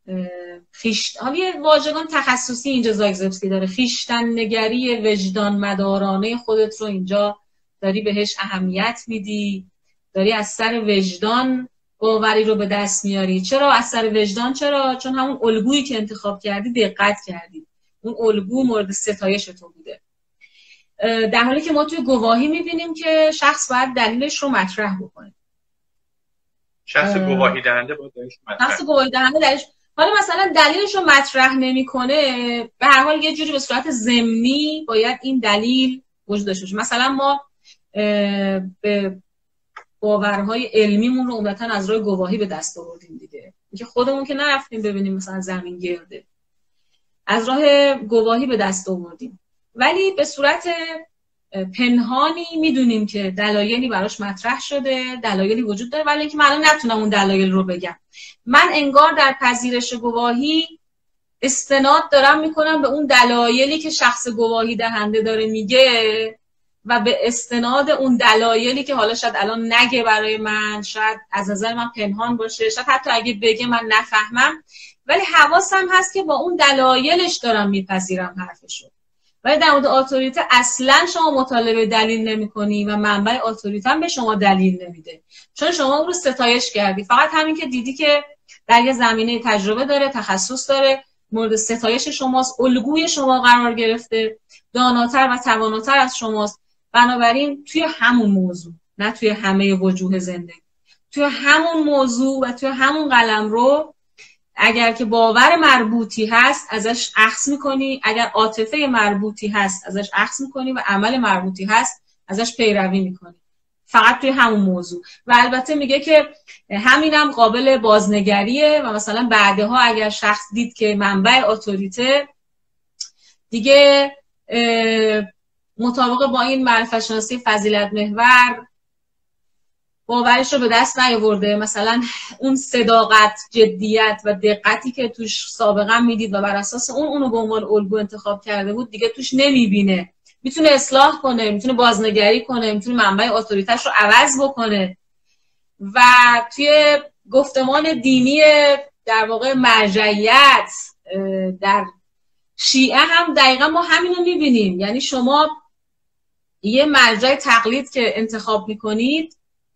یه واژگان تخصصی اینجا زاگزبسکی داره، خویشتن نگری وجدان مدارانه خودت رو اینجا داری بهش اهمیت میدی، داری از سر وجدان باوری رو به دست میاری؟ چرا از سر وجدان؟ چرا؟ چون همون الگویی که انتخاب کردی دقت کردی، اون الگو مورد ستایش تو بوده. در حالی که ما توی گواهی میبینیم که شخص باید دلیلش رو مطرح بکنه. شخص گواهی دهنده باید دلیلش مطرح. شخص گواهی دهنده دلیلش، حالا مثلا دلیلش رو مطرح نمیکنه، به هر حال یه جوری به صورت ضمنی باید این دلیل وجود داشته باشه. مثلا ما به باورهای علمیمون رو عمدتاً از راه گواهی به دست آوردیم دیگه، اینکه خودمون که نرفتیم ببینیم مثلا زمین گرده، از راه گواهی به دست آوردیم، ولی به صورت پنهانی میدونیم که دلایلی براش مطرح شده، دلایلی وجود داره، ولی اینکه من الان نتونم اون دلایل رو بگم. من انگار در پذیرش گواهی استناد دارم میکنم به اون دلایلی که شخص گواهی دهنده داره میگه و به استناد اون دلایلی که حالا شاید الان نگه برای من، شاید از نظر من پنهان باشه، شاید حتی اگه بگه من نفهمم، ولی حواسم هست که با اون دلایلش دارم میپذیرم حرفشو. ولی در مورد اتوریته اصلا شما مطالبه دلیل نمی‌کنی و منبع اتوریته هم به شما دلیل نمیده، چون شما اون رو ستایش کردی. فقط همین که دیدی که در یه زمینه تجربه داره، تخصص داره، مورد ستایش شماست، الگوی شما قرار گرفته، داناتر و تواناتر از شماست، بنابراین توی همون موضوع، نه توی همه وجوه زندگی، توی همون موضوع و توی همون قلمرو اگر که باور مربوطی هست ازش اخذ میکنی، اگر عاطفه مربوطی هست ازش اخذ میکنی و عمل مربوطی هست ازش پیروی میکنی، فقط توی همون موضوع. و البته میگه که همینم قابل بازنگریه و مثلا بعدها اگر شخص دید که منبع اتوریته دیگه مطابق با این معرفت شناسی فضیلت محور باورش رو به دست نیاورده، مثلا اون صداقت، جدیت و دقتی که توش سابقا میدید و بر اساس اونو به عنوان الگو انتخاب کرده بود دیگه توش نمیبینه، میتونه اصلاح کنه، میتونه بازنگری کنه، میتونه منبع اتوریتش رو عوض بکنه. و توی گفتمان دینی در واقع مرجعیت در شیعه هم دقیقا ما همینو میبینیم، یعنی شما یه مرجع تقلید که انتخاب میکنید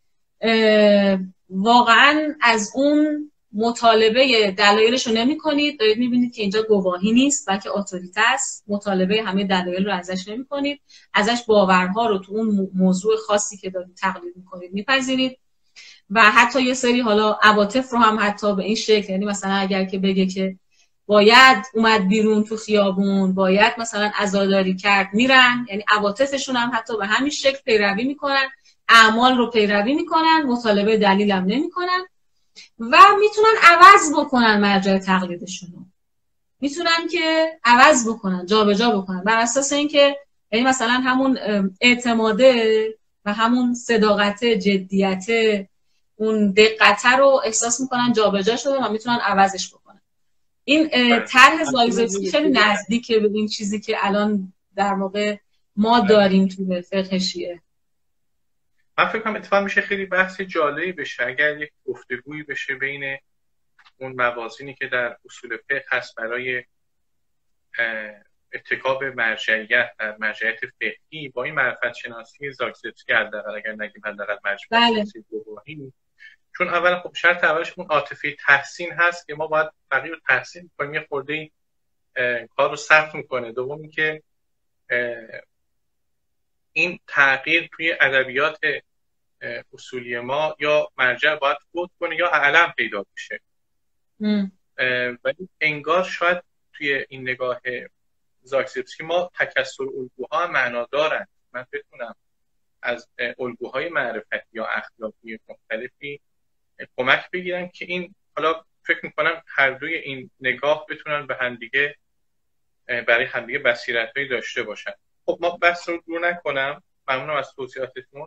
واقعا از اون مطالبه دلایلش رو نمی کنید، دارید میبینید که اینجا گواهی نیست بلکه اتوریته است، مطالبه همه دلایل رو ازش نمی کنید، ازش باورها رو تو اون موضوع خاصی که دارید تقلید میکنید میپذیرید و حتی یه سری حالا عواطف رو هم حتی به این شکل، یعنی مثلا اگر که بگه که باید اومد بیرون تو خیابون، باید مثلا عزاداری کرد، میرن، یعنی عواطفشون هم حتی به همین شکل پیروی میکنن، اعمال رو پیروی میکنن، مطالبه دلیل هم نمیکنن و میتونن عوض بکنن مرجع تقلیدشون رو، میتونن که عوض بکنن، جابجا بکنن بر اساس اینکه یعنی مثلا همون اعتماده و همون صداقت، جدیت، اون دقت رو احساس میکنن جابجا شده و میتونن عوضش بکنن. این طرح زایزفسکی خیلی نزدیکه به این چیزی که الان در واقع ما داریم توی فقه شیعه. من فکر کنم اتفاقا میشه خیلی بحث جالبی بشه اگر یک گفتگویی بشه بین اون موازینی که در اصول فقه هست برای اتکاب مرجعیت در مرجعیت فقهی با این معرفت شناسی زایزفسکی، حداقل اگر نگیم حداقل مرجعیت شناسی گواهی، چون اول خب شرط اولش اون عاطفه تحسین هست که ما باید بقیه رو تحسین کنیم، یه خورده کار رو سخت میکنه. دوم اینکه این تغییر توی ادبیات اصولی ما یا مرجع باید فوت کنه یا علم پیدا بشه. ولی انگار شاید توی این نگاه زایزفسکی ما تکثر الگوها معنا دارن. من فکر کنم از الگوهای معرفتی یا اخلاقی مختلفی کمک بگیرن که این، حالا فکر میکنم هر دوی این نگاه بتونن به همدیگه برای همدیگه بصیرت‌هایی داشته باشن. خب ما بحث رو دور نکنم، ممنونم از توضیحاتتون.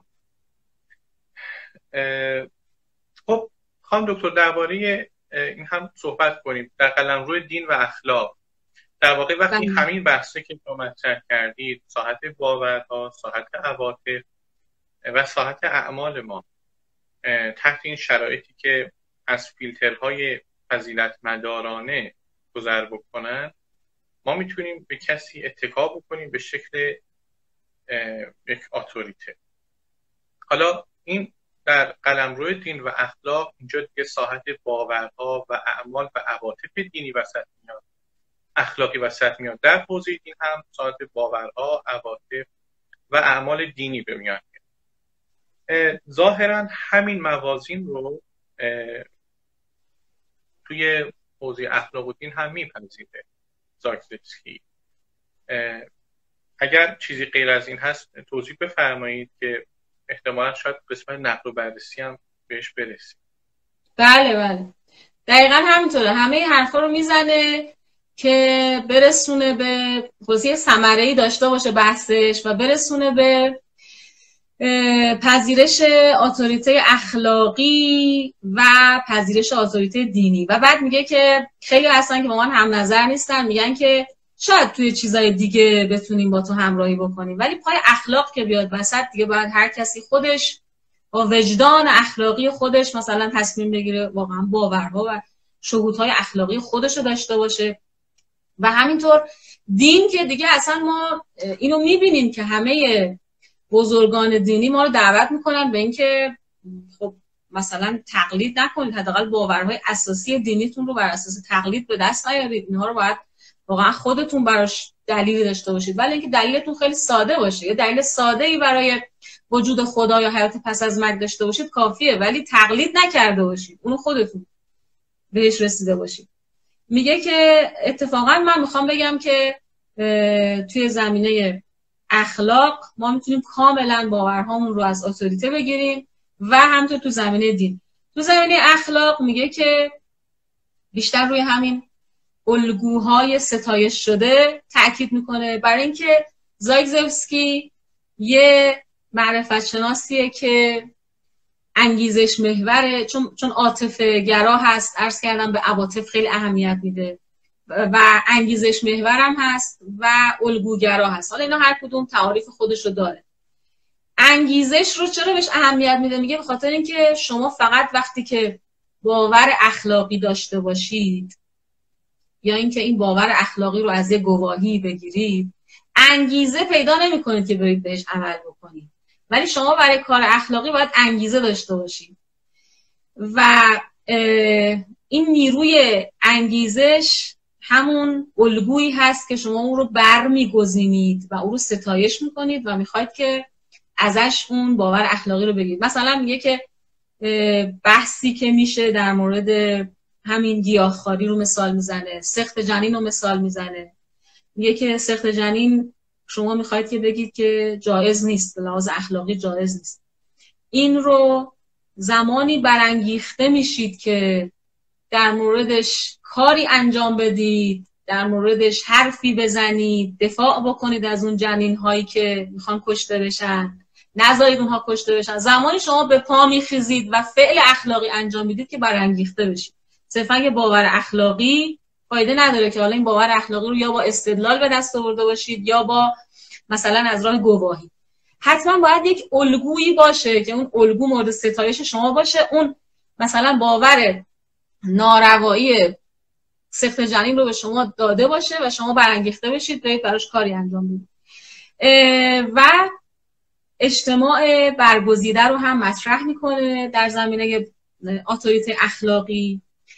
خب خانم دکتر درباره این هم صحبت کنیم در قلمرو دین و اخلاق. در واقع وقتی همین بحثی که شما مطرح کردید، ساحت باورها، ساحت عواطف و ساحت اعمال ما تحت این شرایطی که از فیلترهای فضیلت مدارانه گذر بکنن، ما میتونیم به کسی اتکا بکنیم به شکل یک اتوریته. حالا این در قلمرو دین و اخلاق اینجا دیگه ساحت باورها و اعمال و عواطف دینی وسط میاد، اخلاقی وسط میاد. در حوزه دین هم ساحت باورها، عواطف و اعمال دینی به میاد. ظاهرا همین موازین رو توی حوزه اخلاق و دین هم میپذیره زاکسلوفسکی. اگر چیزی غیر از این هست توضیح بفرمایید که احتمالا شاید قسمت نقد و بررسی هم بهش برسیم. بله دقیقا همینطوره. همه حرفا رو میزنه که برسونه به حوزه ثمره‌ای داشته باشه بحثش و برسونه به پذیرش اتوریته اخلاقی و پذیرش اتوریته دینی. و بعد میگه که خیلی هستن که با من هم نظر نیستن، میگن که شاید توی چیزای دیگه بتونیم با تو همراهی بکنیم، ولی پای اخلاق که بیاد وسط دیگه باید هر کسی خودش با وجدان اخلاقی خودش مثلا تصمیم بگیره، واقعا باورها و شهودهای اخلاقی خودش رو داشته باشه. و همینطور دین که دیگه اصلا ما اینو میبینیم که همه بزرگان دینی ما رو دعوت میکنن به اینکه خب مثلا تقلید نکنید، حداقل باورهای اساسی دینیتون رو بر اساس تقلید به دست نیارید، اینها رو باید واقعا خودتون براش دلیلی داشته باشید، ولی اینکه دلیلتون خیلی ساده باشه، یه دلیل ساده‌ای برای وجود خدا یا حیات پس از مرگ داشته باشید کافیه، ولی تقلید نکرده باشید، اونو خودتون بهش رسیده باشید. میگه که اتفاقا من میخوام بگم که توی زمینه اخلاق ما میتونیم کاملا باورهامون رو از اتوریته بگیریم و همینطور تو زمینه دین. تو زمینه اخلاق میگه که بیشتر روی همین الگوهای ستایش شده تأکید میکنه، برای اینکه زاگزلوفسکی یه معرفت شناسیه که انگیزش محوره، چون عاطفه گرا هست، عرض کردم به عواطف خیلی اهمیت میده و انگیزش محورم هست و الگوگرا هست. حالا اینا هر کدوم تعاریف خودش رو داره. انگیزش رو چرا بهش اهمیت میده؟ میگه به خاطر اینکه شما فقط وقتی که باور اخلاقی داشته باشید یا اینکه این باور اخلاقی رو از یه گواهی بگیرید، انگیزه پیدا نمی‌کنید که برید بهش عمل بکنید، ولی شما برای کار اخلاقی باید انگیزه داشته باشید و این نیروی انگیزش همون الگویی هست که شما اون رو برمیگزینید و اون رو ستایش میکنید و میخواید که ازش اون باور اخلاقی رو بگیرید. مثلا میگه که بحثی که میشه در مورد همین گیاهخواری رو مثال میزنه، سقط جنین رو مثال میزنه. میگه که سقط جنین شما میخواید که بگید که جایز نیست، به لحاظ اخلاقی جایز نیست. این رو زمانی برانگیخته میشید که در موردش کاری انجام بدید، در موردش حرفی بزنید، دفاع بکنید از اون جنین هایی که میخوان کشته بشن، نذارید اونها کشته بشن. زمانی شما به پا میخیزید و فعل اخلاقی انجام میدید که برانگیخته بشید. صرفا یه باور اخلاقی فایده نداره که حالا این باور اخلاقی رو یا با استدلال به دست آورده باشید یا با مثلا از راه گواهی. حتما باید یک الگویی باشه که اون الگو مورد ستایش شما باشه. اون مثلا باور ناروایی سقط جنین رو به شما داده باشه و شما برانگیخته بشید برید براش کاری انجام بدید. و اجتماع برگزیده رو هم مطرح میکنه در زمینه اتوریته اخلاقی.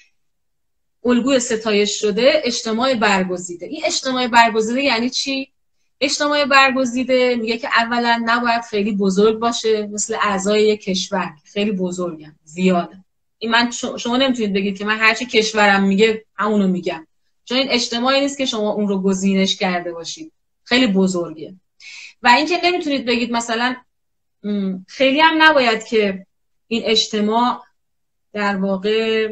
الگوی ستایش شده اجتماع برگزیده. این اجتماع برگزیده یعنی چی؟ اجتماع برگزیده میگه که اولا نباید خیلی بزرگ باشه، مثل اعضای یک کشور خیلی بزرگن، زیاده. این من شما نمیتونید بگید که من هرچی کشورم میگه همونو میگم، چون این اجتماعی نیست که شما اون رو گزینش کرده باشید، خیلی بزرگه. و اینکه نمیتونید بگید مثلا خیلی هم نباید که این اجتماع در واقع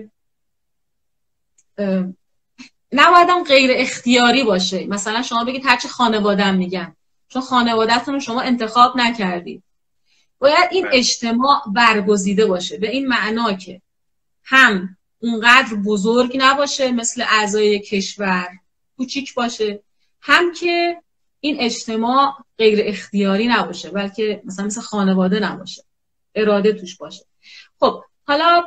نباید هم غیر اختیاری باشه. مثلا شما بگید هرچی خانواده‌ام میگن، چون خانواده‌تون رو شما انتخاب نکردید. باید این اجتماع برگزیده باشه، به این معنا که هم اونقدر بزرگ نباشه مثل اعضای کشور، کوچیک باشه، هم که این اجتماع غیر اختیاری نباشه، بلکه مثلا مثل خانواده نباشه، اراده توش باشه. خب حالا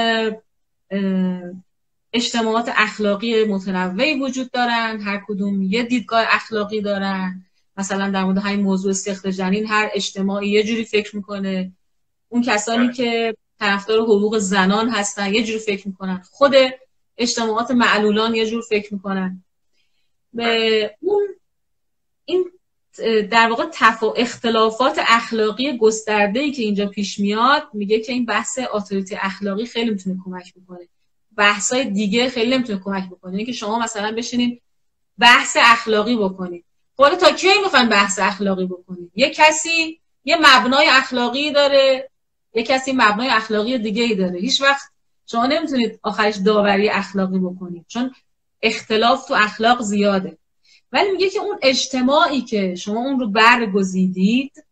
اجتماعات اخلاقی متنوعی وجود دارن، هر کدوم یه دیدگاه اخلاقی دارن. مثلا در مورد همین موضوع سقط جنین هر اجتماعی یه جوری فکر میکنه، اون کسانی که طرفدار حقوق زنان هستن یه جور فکر میکنن، خود اجتماعات معلولان یه جور فکر میکنن. این در واقع اختلافات اخلاقی گسترده‌ای که اینجا پیش میاد، میگه که این بحث اتوریته اخلاقی خیلی میتونه کمک بکنه، بحث‌های دیگه خیلی نمیتونه کمک بکنه. اینکه شما مثلا بشینید بحث اخلاقی بکنید، حالا تا کی میخواین بحث اخلاقی بکنید؟ یه کسی یه مبنای اخلاقی داره، یه کسی مبنای اخلاقی دیگه ای داره. هیچ وقت شما نمیتونید آخرش داوری اخلاقی بکنید، چون اختلاف تو اخلاق زیاده. ولی میگه که اون اجتماعی که شما اون رو برگزیدید،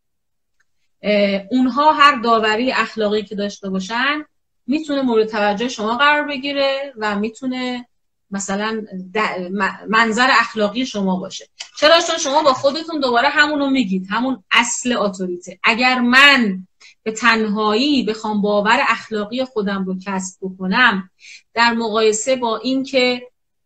اونها هر داوری اخلاقی که داشته باشن میتونه مورد توجه شما قرار بگیره و میتونه مثلا منظر اخلاقی شما باشه. چرا؟ چون شما با خودتون دوباره همونو میگید، همون اصل اتوریته. اگر من به تنهایی بخوام باور اخلاقی خودم رو کسب بکنم در مقایسه با این که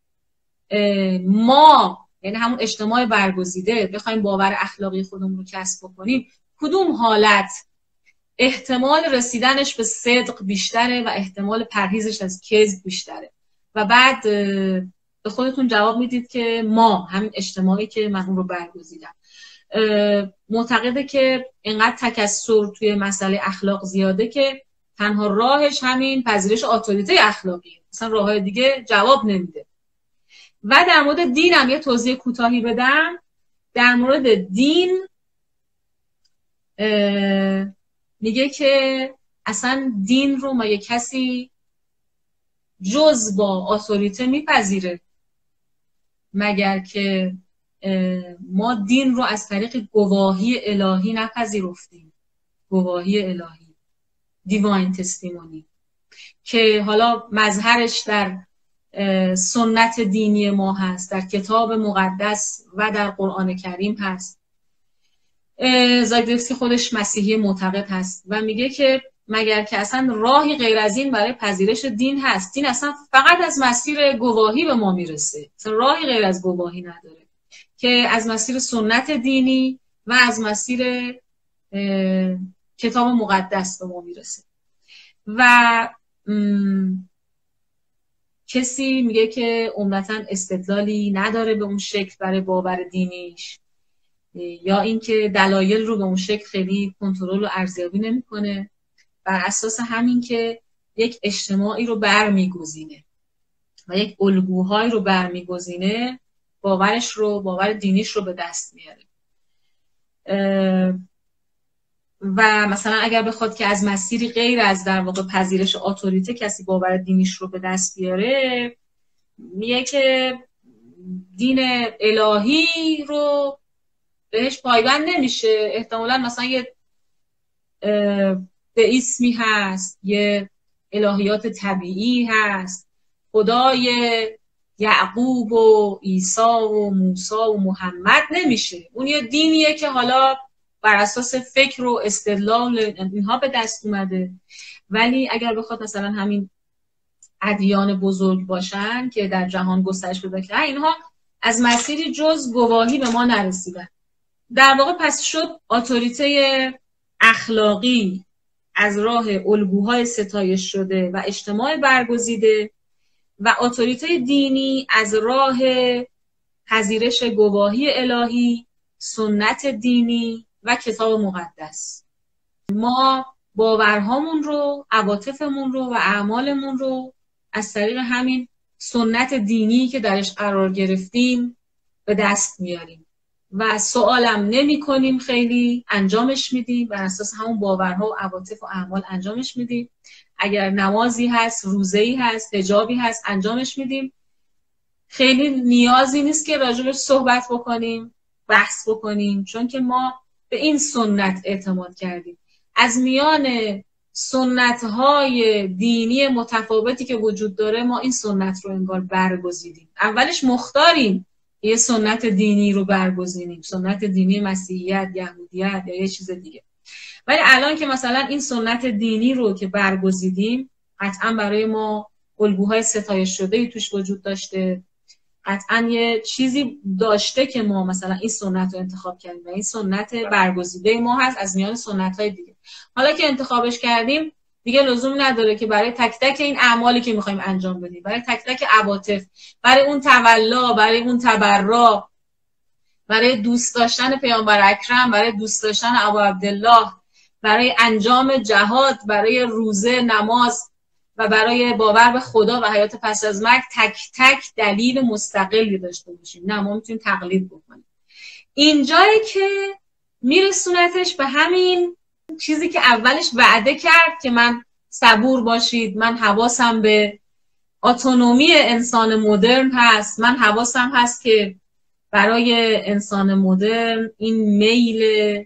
ما، یعنی همون اجتماع برگزیده، بخوایم باور اخلاقی خودمون رو کسب بکنیم، کدوم حالت احتمال رسیدنش به صدق بیشتره و احتمال پرهیزش از کذب بیشتره؟ و بعد به خودتون جواب میدید که ما، همین اجتماعی که من اون رو برگزیدم، معتقده که اینقدر تکثر توی مسئله اخلاق زیاده که تنها راهش همین پذیرش اتوریته اخلاقیه، مثلا راههای دیگه جواب نمیده. و در مورد دین هم یه توضیح کوتاهی بدم. در مورد دین میگه که اصلا دین رو مگه کسی جز با اتوریته میپذیره؟ مگر که ما دین رو از طریق گواهی الهی نپذیرفتیم. گواهی الهی، دیواین تستیمونی، که حالا مظهرش در سنت دینی ما هست، در کتاب مقدس و در قرآن کریم هست. زاگرفسکی خودش مسیحی معتقد هست و میگه که مگر که اصلا راهی غیر از این برای پذیرش دین هست؟ دین اصلا فقط از مسیر گواهی به ما میرسه، اصلا راهی غیر از گواهی نداره، که از مسیر سنت دینی و از مسیر کتاب مقدس به ما میرسه. و کسی میگه که عمدتاً استدلالی نداره به اون شکل برای باور دینیش، یا اینکه دلایل رو به اون شکل خیلی کنترل و ارزیابی نمیکنه، بر اساس همین که یک اجتماعی رو برمیگزینه و یک الگوهایی رو برمیگزینه، باور دینیش رو به دست میاره. و مثلا اگر بخواد که از مسیری غیر از در واقع پذیرش اتوریته کسی باور دینیش رو به دست بیاره، میگه که دین الهی رو بهش پایبند نمیشه. احتمالاً مثلا یه دئیسمی هست، یه الهیات طبیعی هست، خدای یعقوب و عیسی و موسی و محمد نمیشه. اون یه دینیه که حالا بر اساس فکر و استدلال اینها به دست اومده. ولی اگر بخواد مثلا همین ادیان بزرگ باشن که در جهان گسترش پیدا کردن، اینها از مسیری جز گواهی به ما نرسیدن. در واقع پس شد اتوریته اخلاقی از راه الگوهای ستایش شده و اجتماع برگزیده، و اتوریته دینی از راه پذیرش گواهی الهی، سنت دینی و کتاب مقدس. ما باورهامون رو، عواطفمون رو و اعمالمون رو از طریق همین سنت دینی که درش قرار گرفتیم به دست میاریم و سوالم نمی کنیم، خیلی انجامش میدیم، بر اساس همون باورها و عواطف و اعمال انجامش میدیم. اگر نمازی هست، روزه‌ای هست، حجابی هست، انجامش میدیم. خیلی نیازی نیست که راجبش صحبت بکنیم، بحث بکنیم، چون که ما به این سنت اعتماد کردیم. از میان سنت‌های دینی متفاوتی که وجود داره ما این سنت رو انگار برگزیدیم. اولش مختاریم یه سنت دینی رو برگزینیم، سنت دینی مسیحیت، یهودیت یا یه چیز دیگه. ولی الان که مثلا این سنت دینی رو که برگزیدیم، قطعا برای ما الگوهای ستایش شده‌ای توش وجود داشته، قطعا یه چیزی داشته که ما مثلا این سنت رو انتخاب کردیم و این سنت برگزیده ما هست از میان سنت‌های دیگه. حالا که انتخابش کردیم دیگه لزوم نداره که برای تک تک این اعمالی که میخوایم انجام بدیم، برای تک تک عواطف، برای اون تولا، برای اون تبرع، برای دوست داشتن پیامبر اکرم، برای دوست داشتن ابا عبدالله، برای انجام جهاد، برای روزه، نماز و برای باور به خدا و حیات پس از مرگ تک تک دلیل مستقلی داشته باشیم. نه ما میتونیم تقلید بکنیم. اینجایی که میرسونتش به همین چیزی که اولش وعده کرد که من صبور باشید، من حواسم به اتونومی انسان مدرن هست، من حواسم هست که برای انسان مدرن این میل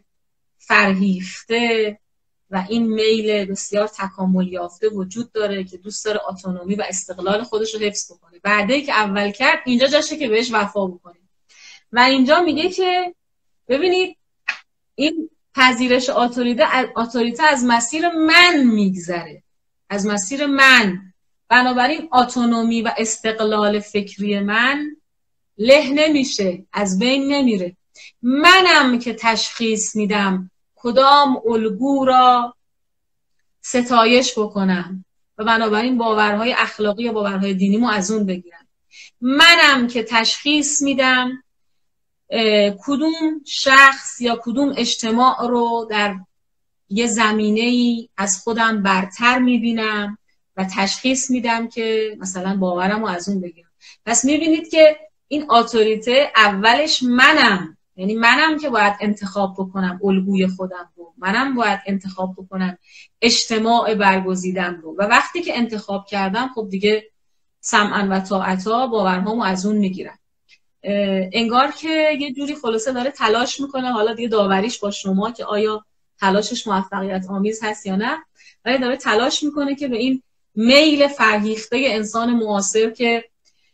فرهیخته و این میل بسیار تکامل یافته وجود داره که دوست داره اتونومی و استقلال خودش رو حفظ بکنه. وعده‌ای که اول کرد اینجا جاشه که بهش وفا بکنه و اینجا میگه که ببینید این پذیرش اتوریته از مسیر من میگذره، از مسیر من. بنابراین اتونومی و استقلال فکری من له نمیشه، از بین نمیره. منم که تشخیص میدم کدام الگو را ستایش بکنم و بنابراین باورهای اخلاقی یا باورهای دینیمو از اون بگیرم. منم که تشخیص میدم کدوم شخص یا کدوم اجتماع رو در یه زمینه‌ای از خودم برتر میبینم و تشخیص میدم که مثلا باورم رو از اون بگیرم. پس میبینید که این اتوریته اولش منم، یعنی منم که باید انتخاب بکنم الگوی خودم رو، منم باید انتخاب بکنم اجتماع برگزیدم رو و وقتی که انتخاب کردم خب دیگه سمعا و طاعتا باورهامو از اون میگیرم. انگار که یه جوری خلاصه داره تلاش میکنه، حالا دیگه داوریش با شما که آیا تلاشش موفقیت آمیز هست یا نه، ولی داره تلاش میکنه که به این میل فرهیخته انسان معاصر که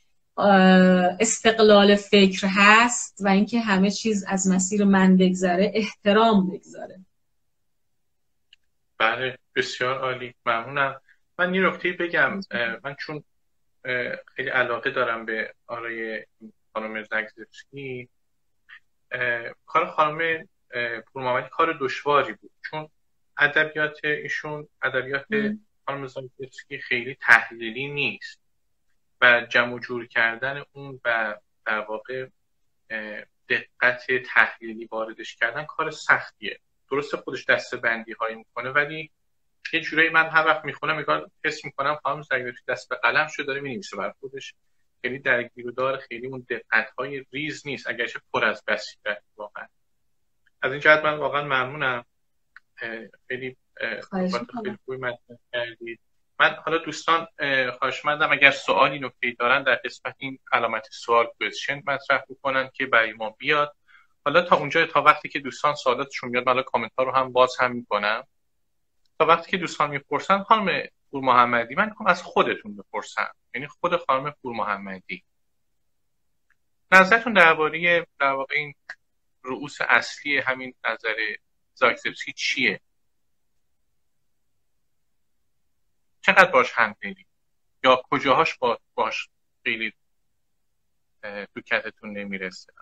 استقلال فکر هست و اینکه همه چیز از مسیر من بگذره احترام بگذاره. بله بسیار عالی، ممنونم. من یه نکته بگم، من چون خیلی علاقه دارم به آرای خانم زاگربسکی، کار خانم پورمحمدی کار دشواری بود چون ادبیات ایشون، ادبیات خانم زاگربسکی خیلی تحلیلی نیست و جمع جور کردن اون و در واقع دقت تحلیلی واردش کردن کار سختیه. درسته خودش دسته بندی هایی میکنه ولی یه جورایی من هر وقت میخونم حس میکنم خانم زاگربسکی دست به قلم شده داره مینویسه بر خودش، خیلی درگیر و داره، خیلی اون دقت های ریز نیست اگرچه پر از بصیرت. واقعا از این جهت من واقعا ممنونم، خیلی خوبی مطرح کردید. من حالا دوستان خواهشمندم اگر سوالی نکته‌ای دارن در قسمت این علامت سوال کوئسچن مطرح بکنن که برای ما بیاد. حالا تا اونجا، تا وقتی که دوستان سوالاتشون بیاد، من کامنت ها رو هم باز هم میکنم. تا وقتی که دوستان میپرسن خانم پورمحمدی، من میخوام از خودتون بپرسم، یعنی خود خانم پورمحمدی نظرتون درباره در واقع این رؤوس اصلی همین نظر زاگربسکی چیه؟ چقدر باش همدلی یا کجاهاش باش خیلی تو کتتون نمیرسه؟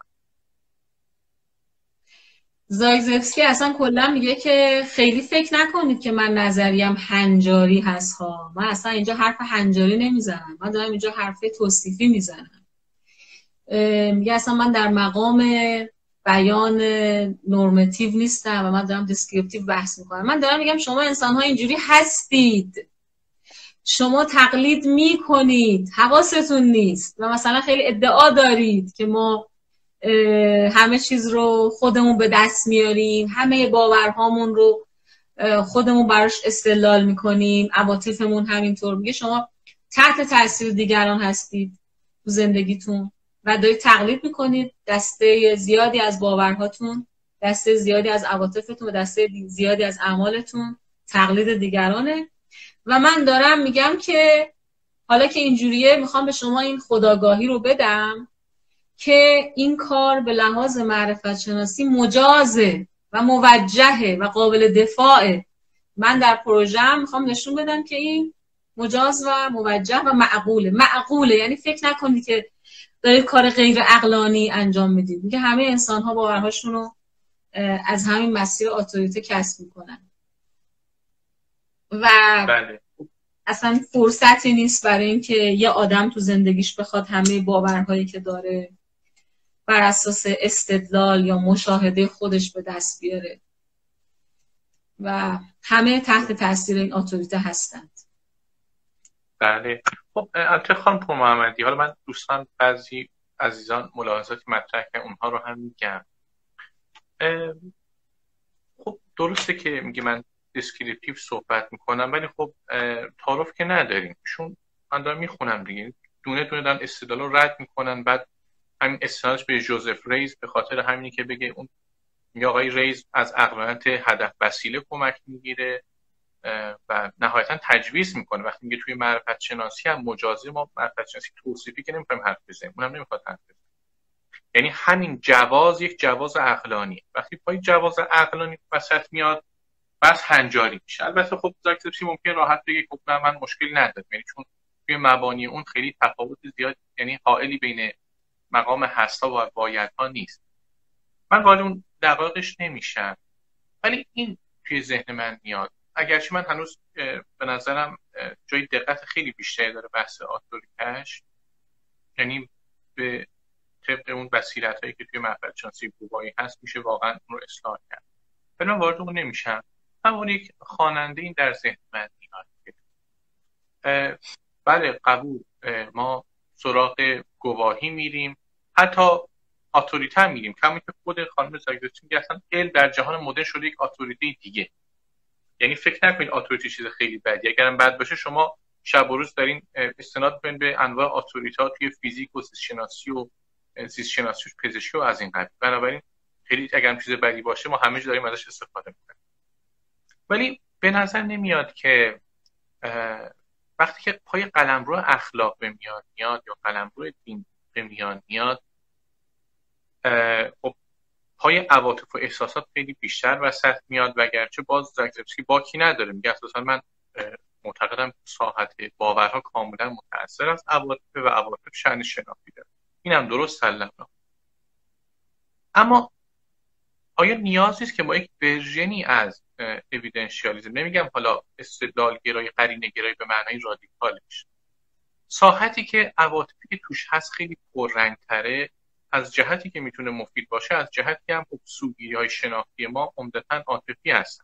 زاگربسکی اصلا کلا میگه که خیلی فکر نکنید که من نظریم هنجاری هست ها، من اصلا اینجا حرف هنجاری نمیزنم، من دارم اینجا حرف توصیفی میزنم. میگه اصلا من در مقام بیان نورماتیو نیستم و من دارم دیسکریپتیو بحث میکنم. من دارم میگم شما انسان ها اینجوری هستید، شما تقلید میکنید، حواستون نیست و مثلا خیلی ادعا دارید که ما همه چیز رو خودمون به دست میاریم، همه باورهامون رو خودمون براش استدلال میکنیم، عواطفمون همینطور. میگه شما تحت تاثیر دیگران هستید تو زندگیتون و دارید تقلید میکنید دسته زیادی از باورهاتون، دسته زیادی از عواطفتون و دسته زیادی از اعمالتون تقلید دیگرانه. و من دارم میگم که حالا که اینجوریه میخوام به شما این خودآگاهی رو بدم که این کار به لحاظ معرفت شناسی مجازه و موجهه و قابل دفاعه. من در پروژه‌ام میخوام نشون بدم که این مجاز و موجه و معقوله، یعنی فکر نکنید که دارید کار غیر عقلانی انجام میدید. میگه همه انسان ها باورهاشون رو از همین مسیر اتوریته کسب میکنن و بله. اصلا فرصتی نیست برای اینکه یه آدم تو زندگیش بخواد همه باورهایی که داره بر اساس استدلال یا مشاهده خودش به دست بیاره و همه تحت تاثیر این اتوریته هستند. بله. خب البته خانم پور محمدی، حالا من دوستان بعضی عزیزان ملاحظاتی مطرح کردن، اونها رو هم میگم. خب درسته که میگه من دیسکریپتیو صحبت میکنم، ولی خب تعارف که نداریم، چون من دارم میخونم دیگه، دونه دونه دارن استدلال رو رد میکنن، بعد همین استنادش به جوزف ریز به خاطر همینی که بگه اون آقای ریز از عقلانیت هدف وسیله کمک میگیره و نهایتا تجویز میکنه. وقتی میگه توی معرفت شناسی هم مجازی، ما معرفت شناسی توصیفی که نمیخوایم حرف بزنیم، اونم نمیخواد حرف بزنیم. یعنی همین جواز یک جواز عقلانی، وقتی پای جواز عقلانی وسط میاد بس هنجاری میشه. البته خب زاکسپسی ممکن راحت بگه خب من مشکلی ندارم، یعنی چون توی مبانی اون خیلی تفاوت زیاد، یعنی حائلی بین مقام هستا و بایدها نیست. من وارد اون دقایقش نمیشم، ولی این توی ذهن من میاد. اگرچه من هنوز به نظرم جای دقت خیلی بیشتری داره بحث اتوریتش، یعنی به طبق اون بصیرتایی که توی معرفت شناسی بوبایی هست میشه واقعا اون رو اصلاح کرد. ولی من وارد اون نمیشم. همون یک خواننده این در ذهن من میاد. بله قبول، ما سراغ گواهی میریم، حتی اتوریته میریم، کمی که خود خانم زاگرس میگه اصلا علم در جهان مدرن شده یک اتوریته دیگه. یعنی فکر نکنید اتوریته چیز خیلی بدی، اگرم بد باشه شما شب و روز دارین استناد کنید به انواع اتوریته توی فیزیک و زیست شناسی و زیست شناسی و پزشکی و از این قبیل. بنابراین خیلی اگرم چیز بدی باشه ما همه جا داریم ازش استفاده میکنیم. ولی به نظر نمیاد که وقتی که پای قلمرو اخلاق به میان میاد یا قلمرو دین به میان میاد، خب پای عواطف و احساسات خیلی بیشتر وسط میاد. و اگرچه باز زاگرسکی باکی نداره، میگه اساسا من معتقدم ساحت باورها کاملا متأثر از عواطف و عواطف شأن شناختی داره. اینم درست سلام. اما آیا نیازی است که ما یک ورژنی از اویدنشیالیسم، نمیگم حالا استدلال گرایی، قرینه گرایی به معنای رادیکالش، ساحتی که عواطفی که توش هست خیلی پررنگ‌تره، از جهتی که میتونه مفید باشه، از جهتی هم سوگیری‌های شناختی ما عمدتاً عاطفی هستن.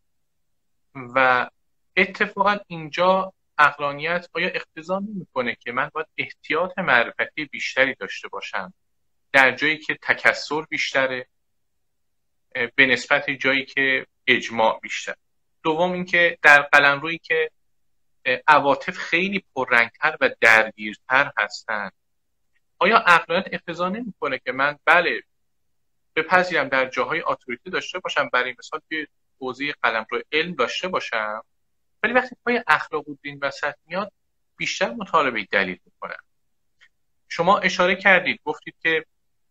و اتفاقا اینجا عقلانیت آیا اقتضا نمی‌کنه که من باید احتیاط معرفتی بیشتری داشته باشم در جایی که تکثر بیشتره به نسبت جایی که اجماع بیشتر. دوم اینکه در قلمرویی که عواطف خیلی پررنگتر و درگیرتر هستن، آیا عقلانیت اقتضا نمی‌کنه که من بله بپذیرم در جاهای اتوریته داشته باشم، برای مثال توی حوزه قلمرو علم داشته باشم، ولی وقتی پای اخلاق و دین وسط میاد بیشتر مطالبه دلیل میکنم. شما اشاره کردید، گفتید که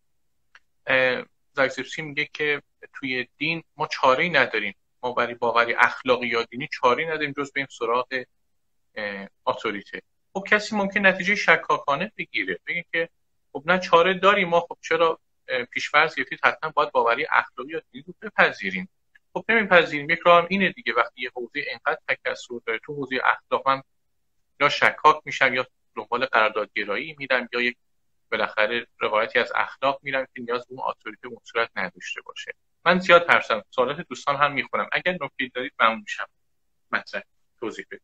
زاگرسکی میگه که توی دین ما چاره‌ای نداریم، ما برای باوری اخلاقی یا دینی چاره‌ای نداریم جز بریم سراغ اتوریته. خب کسی ممکن نتیجه شکاکانه بگیره، بگه که خب نه چاره داریم ما، خب چرا پیش‌فرض گرفتید حتما باید باوری اخلاقی یا دینی رو بپذیریم؟ خب نمیپذیریم. یک راه اینه دیگه، وقتی یه حوزه اینقدر تکثر داره، تو حوزه اخلاق من یا شکاک میشم یا دنبال قراردادگرایی میرم یا یک بالاخره روایتی از اخلاق میرم که نیاز به اون اتوریته مصورت نداشته باشه. من زیاد پرسم، سوالات دوستان هم میخونم، اگر نکته‌ای دارید ممنون میشم مطرح توضیح بدید.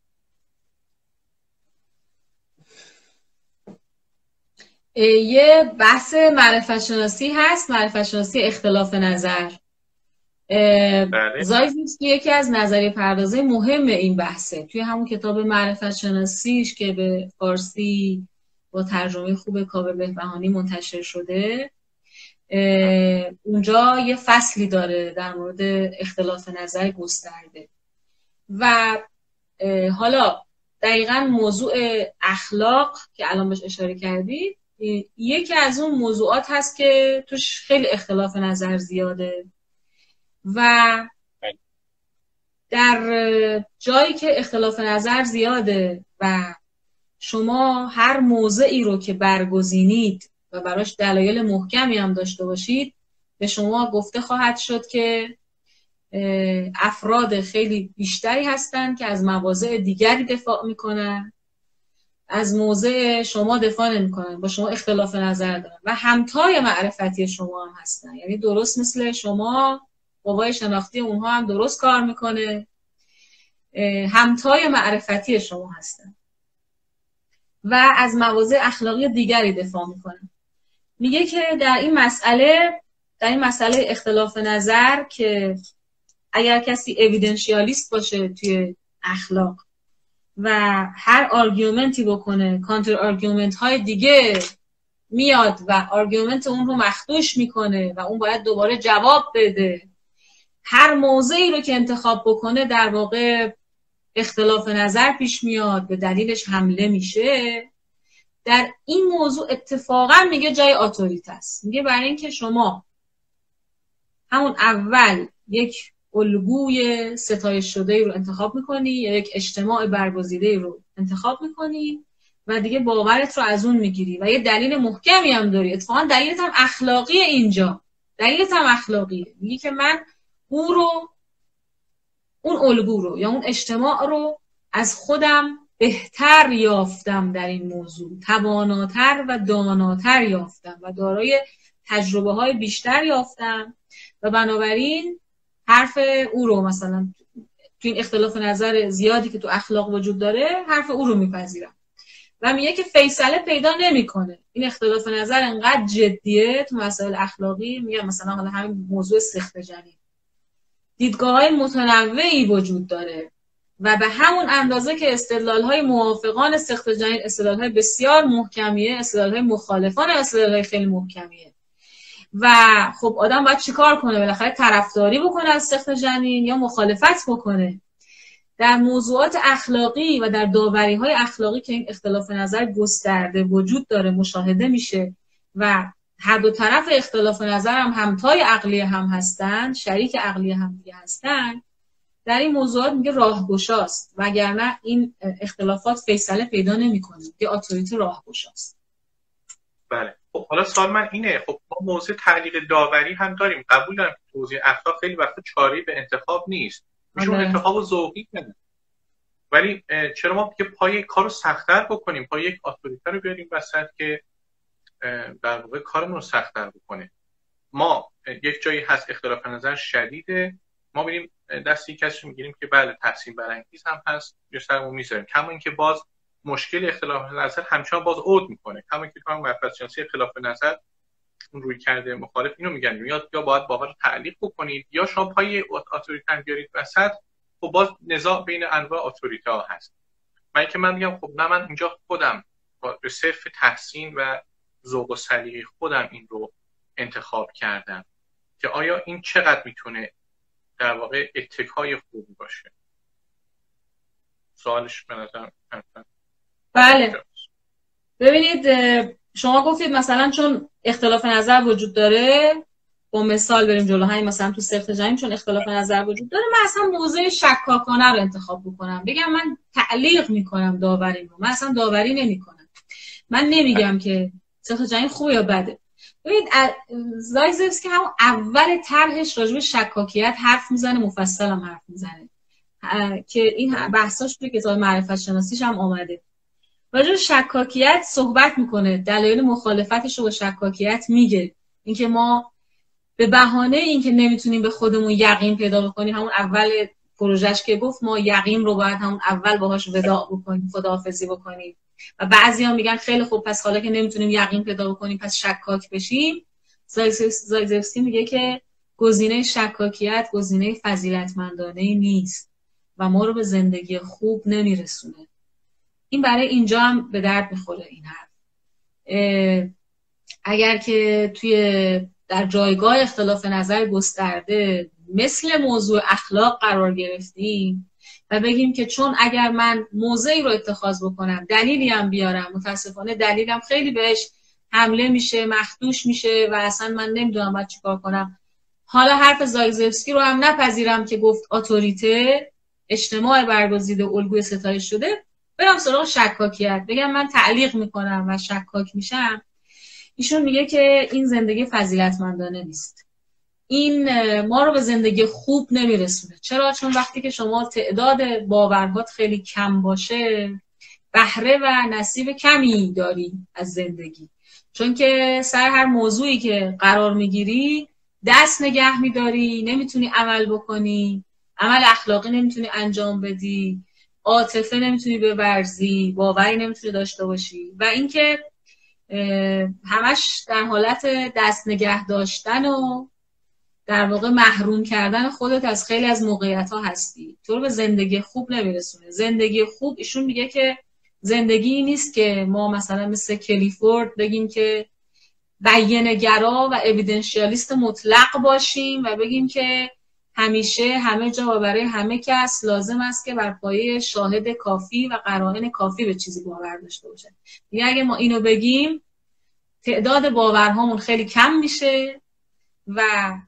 یه بحث معرفت شناسی هست، معرفت شناسی اختلاف نظر. زاگرسکی یکی از نظریه پردازه مهم این بحثه. توی همون کتاب معرفت شناسیش که به فارسی با ترجمه خوب کاوه بهبهانی منتشر شده، اونجا یه فصلی داره در مورد اختلاف نظر گسترده. و حالا دقیقاً موضوع اخلاق که الان بهش اشاره کردید یکی از اون موضوعات هست که توش خیلی اختلاف نظر زیاده و در جایی که اختلاف نظر زیاده و شما هر موضعی رو که برگزینید و براش دلایل محکمی هم داشته باشید، به شما گفته خواهد شد که افراد خیلی بیشتری هستن که از مواضع دیگری دفاع میکنن، از موضع شما دفاع نمیکنن، با شما اختلاف نظر دارن و همتای معرفتی شما هم هستن. یعنی درست مثل شما قوای شناختی اونها هم درست کار میکنه، همتای معرفتی شما هستن و از مواضع اخلاقی دیگری دفاع میکنن. میگه که در این مسئله اختلاف نظر که اگر کسی اویدنشیالیست باشه توی اخلاق و هر آرگومنتی بکنه، کانتر آرگومنت های دیگه میاد و آرگومنت اون رو مخدوش میکنه و اون باید دوباره جواب بده، هر موضعی رو که انتخاب بکنه در واقع اختلاف نظر پیش میاد، به دلیلش حمله میشه. در این موضوع اتفاقا میگه جای اتوریته است. میگه برای اینکه شما همون اول یک الگوی ستایش شده رو انتخاب میکنی یا یک اجتماع برگزیده رو انتخاب میکنی و دیگه باورت رو از اون میگیری و یه دلیل محکمی هم داری. اتفاقا دلیلت هم اخلاقیه. اینجا دلیلت هم اخلاقیه. میگه که من اون الگو رو یا اون اجتماع رو از خودم بهتر یافتم، در این موضوع تواناتر و داناتر یافتم و دارای تجربه های بیشتر یافتم و بنابراین حرف او رو مثلا تو این اختلاف نظر زیادی که تو اخلاق وجود داره حرف او رو میپذیرم. و میگه که فیصله پیدا نمیکنه. این اختلاف نظر انقدر جدیه تو مسائل اخلاقی. میگم مثلا حالا همین موضوع سخت جنین، دیدگاه‌های متنوعی وجود داره و به همون اندازه که استدلال‌های موافقان سخت جنین استدلال‌های بسیار محکمیه، استدلال‌های مخالفان استدلال‌های خیلی محکمیه. و خب آدم باید چیکار کنه؟ بالاخره طرفداری بکنه از سخت جنین یا مخالفت بکنه. در موضوعات اخلاقی و در داوری‌های اخلاقی که این اختلاف نظر گسترده وجود داره، مشاهده میشه و هر دو طرف اختلاف نظر هم همتای عقلی هم هستن، شریک عقلی هم دیگه هستن، در این موضوعات میگه راهگشاست، وگرنه این اختلافات فیصله پیدا نمی‌کنه. که اتوریته راهگشاست. بله. خب حالا سوال من اینه، خب ما موضوع تعلیق داوری هم داریم، قبول دارم که توضیح اخلاق خیلی وقتا چاره‌ای به انتخاب نیست، میشه انتخاب ذوقی کنه، ولی چرا ما که پای کارو سخت‌تر بکنیم، پای یک اتوریته رو بیاریم وسط که در واقع کارمون رو سخت‌تر بکنه. ما یک جایی هست اختلاف نظر شدیده، ما میریم دست یک کسی میگیریم که بله تحسین برانگیز هم هست یا سرمون میذاریم، کما اینکه باز مشکل اختلاف نظر همچنان باز عود میکنه، کما اینکه تو هم معرفت شناسی اختلاف نظر اون روی کرده مخالف اینو میگن یا باید باور رو تعلیق بکنید یا شما پای اتوریته بیارید وسط. خب باز نزاع بین انواع اتوریته ها هست. من میگم خب نه، من اینجا خودم به صرف تحسین و ذوق و سلیقه خودم این رو انتخاب کردم که آیا این چقدر میتونه در واقع اتکای خوبی باشه. سوالش به نظر بله. ببینید شما گفتید مثلا چون اختلاف نظر وجود داره، با مثال بریم جلو، همین مثلا تو سخت جنین چون اختلاف نظر وجود داره، من اصلا موضع شکاکانه رو انتخاب بکنم، بگم من تعلیق میکنم داوری رو، من اصلا داوری نمیکنم، من نمیگم که سخت جنین خوبه یا بده. ببینید زایزفسکی هم اول طرحش راجع به شکاکیت حرف میزنه، مفصل هم حرف میزنه که این بحثاش توی کتاب معرفت شناسیش هم آمده. راجع به شکاکیت صحبت میکنه، دلایل مخالفتش رو با شکاکیت میگه، اینکه ما به بهانه اینکه نمیتونیم به خودمون یقین پیدا بکنیم، همون اول پروژهش که گفت ما یقین رو باید همون اول باهاش وداع بکنیم، خداحافظی بکنیم، و بعضی‌ها میگن خیلی خوب پس حالا که نمیتونیم یقین پیدا بکنیم پس شکاک بشیم. زایزفسکی میگه که گزینه شکاکیت گزینه فضیلتمندانه نیست و ما رو به زندگی خوب نمیرسونه. این برای اینجا هم به درد میخوره این حرف. اگر که در جایگاه اختلاف نظر گسترده مثل موضوع اخلاق قرار گرفتیم و بگیم که چون اگر من موضعی رو اتخاذ بکنم، دلیلی هم بیارم، متاسفانه دلیلم خیلی بهش حمله میشه، مخدوش میشه و اصلا من نمیدونم باید چیکار کنم، حالا حرف زایزفسکی رو هم نپذیرم که گفت اتوریته اجتماع برگزیده الگوی ستایش شده، برم سراغ شکاکیت، بگم من تعلیق میکنم و شکاک میشم. ایشون میگه که این زندگی فضیلتمندانه نیست این ما رو به زندگی خوب نمیرسونه. چرا؟ چون وقتی که شما تعداد باورهات خیلی کم باشه، بهره و نصیب کمی داری از زندگی. چون که سر هر موضوعی که قرار میگیری دست نگه میداری، نمیتونی عمل بکنی، عمل اخلاقی نمیتونی انجام بدی، عاطفه نمیتونی بورزی، باوری نمیتونی داشته باشی، و اینکه همش در حالت دست نگه داشتن و در واقع محروم کردن خودت از خیلی از موقعیت‌ها هستی. تو رو به زندگی خوب نمیرسونه. زندگی خوب، ایشون میگه که زندگی نیست که ما مثلا مثل کلیفورد بگیم که بیانگرا و اویدنشیالیست مطلق باشیم و بگیم که همیشه همه جا و برای همه کس لازم است که بر پایه شاهد کافی و قرائن کافی به چیزی باور داشته باشه. یعنی اگه ما اینو بگیم تعداد باورهامون خیلی کم میشه و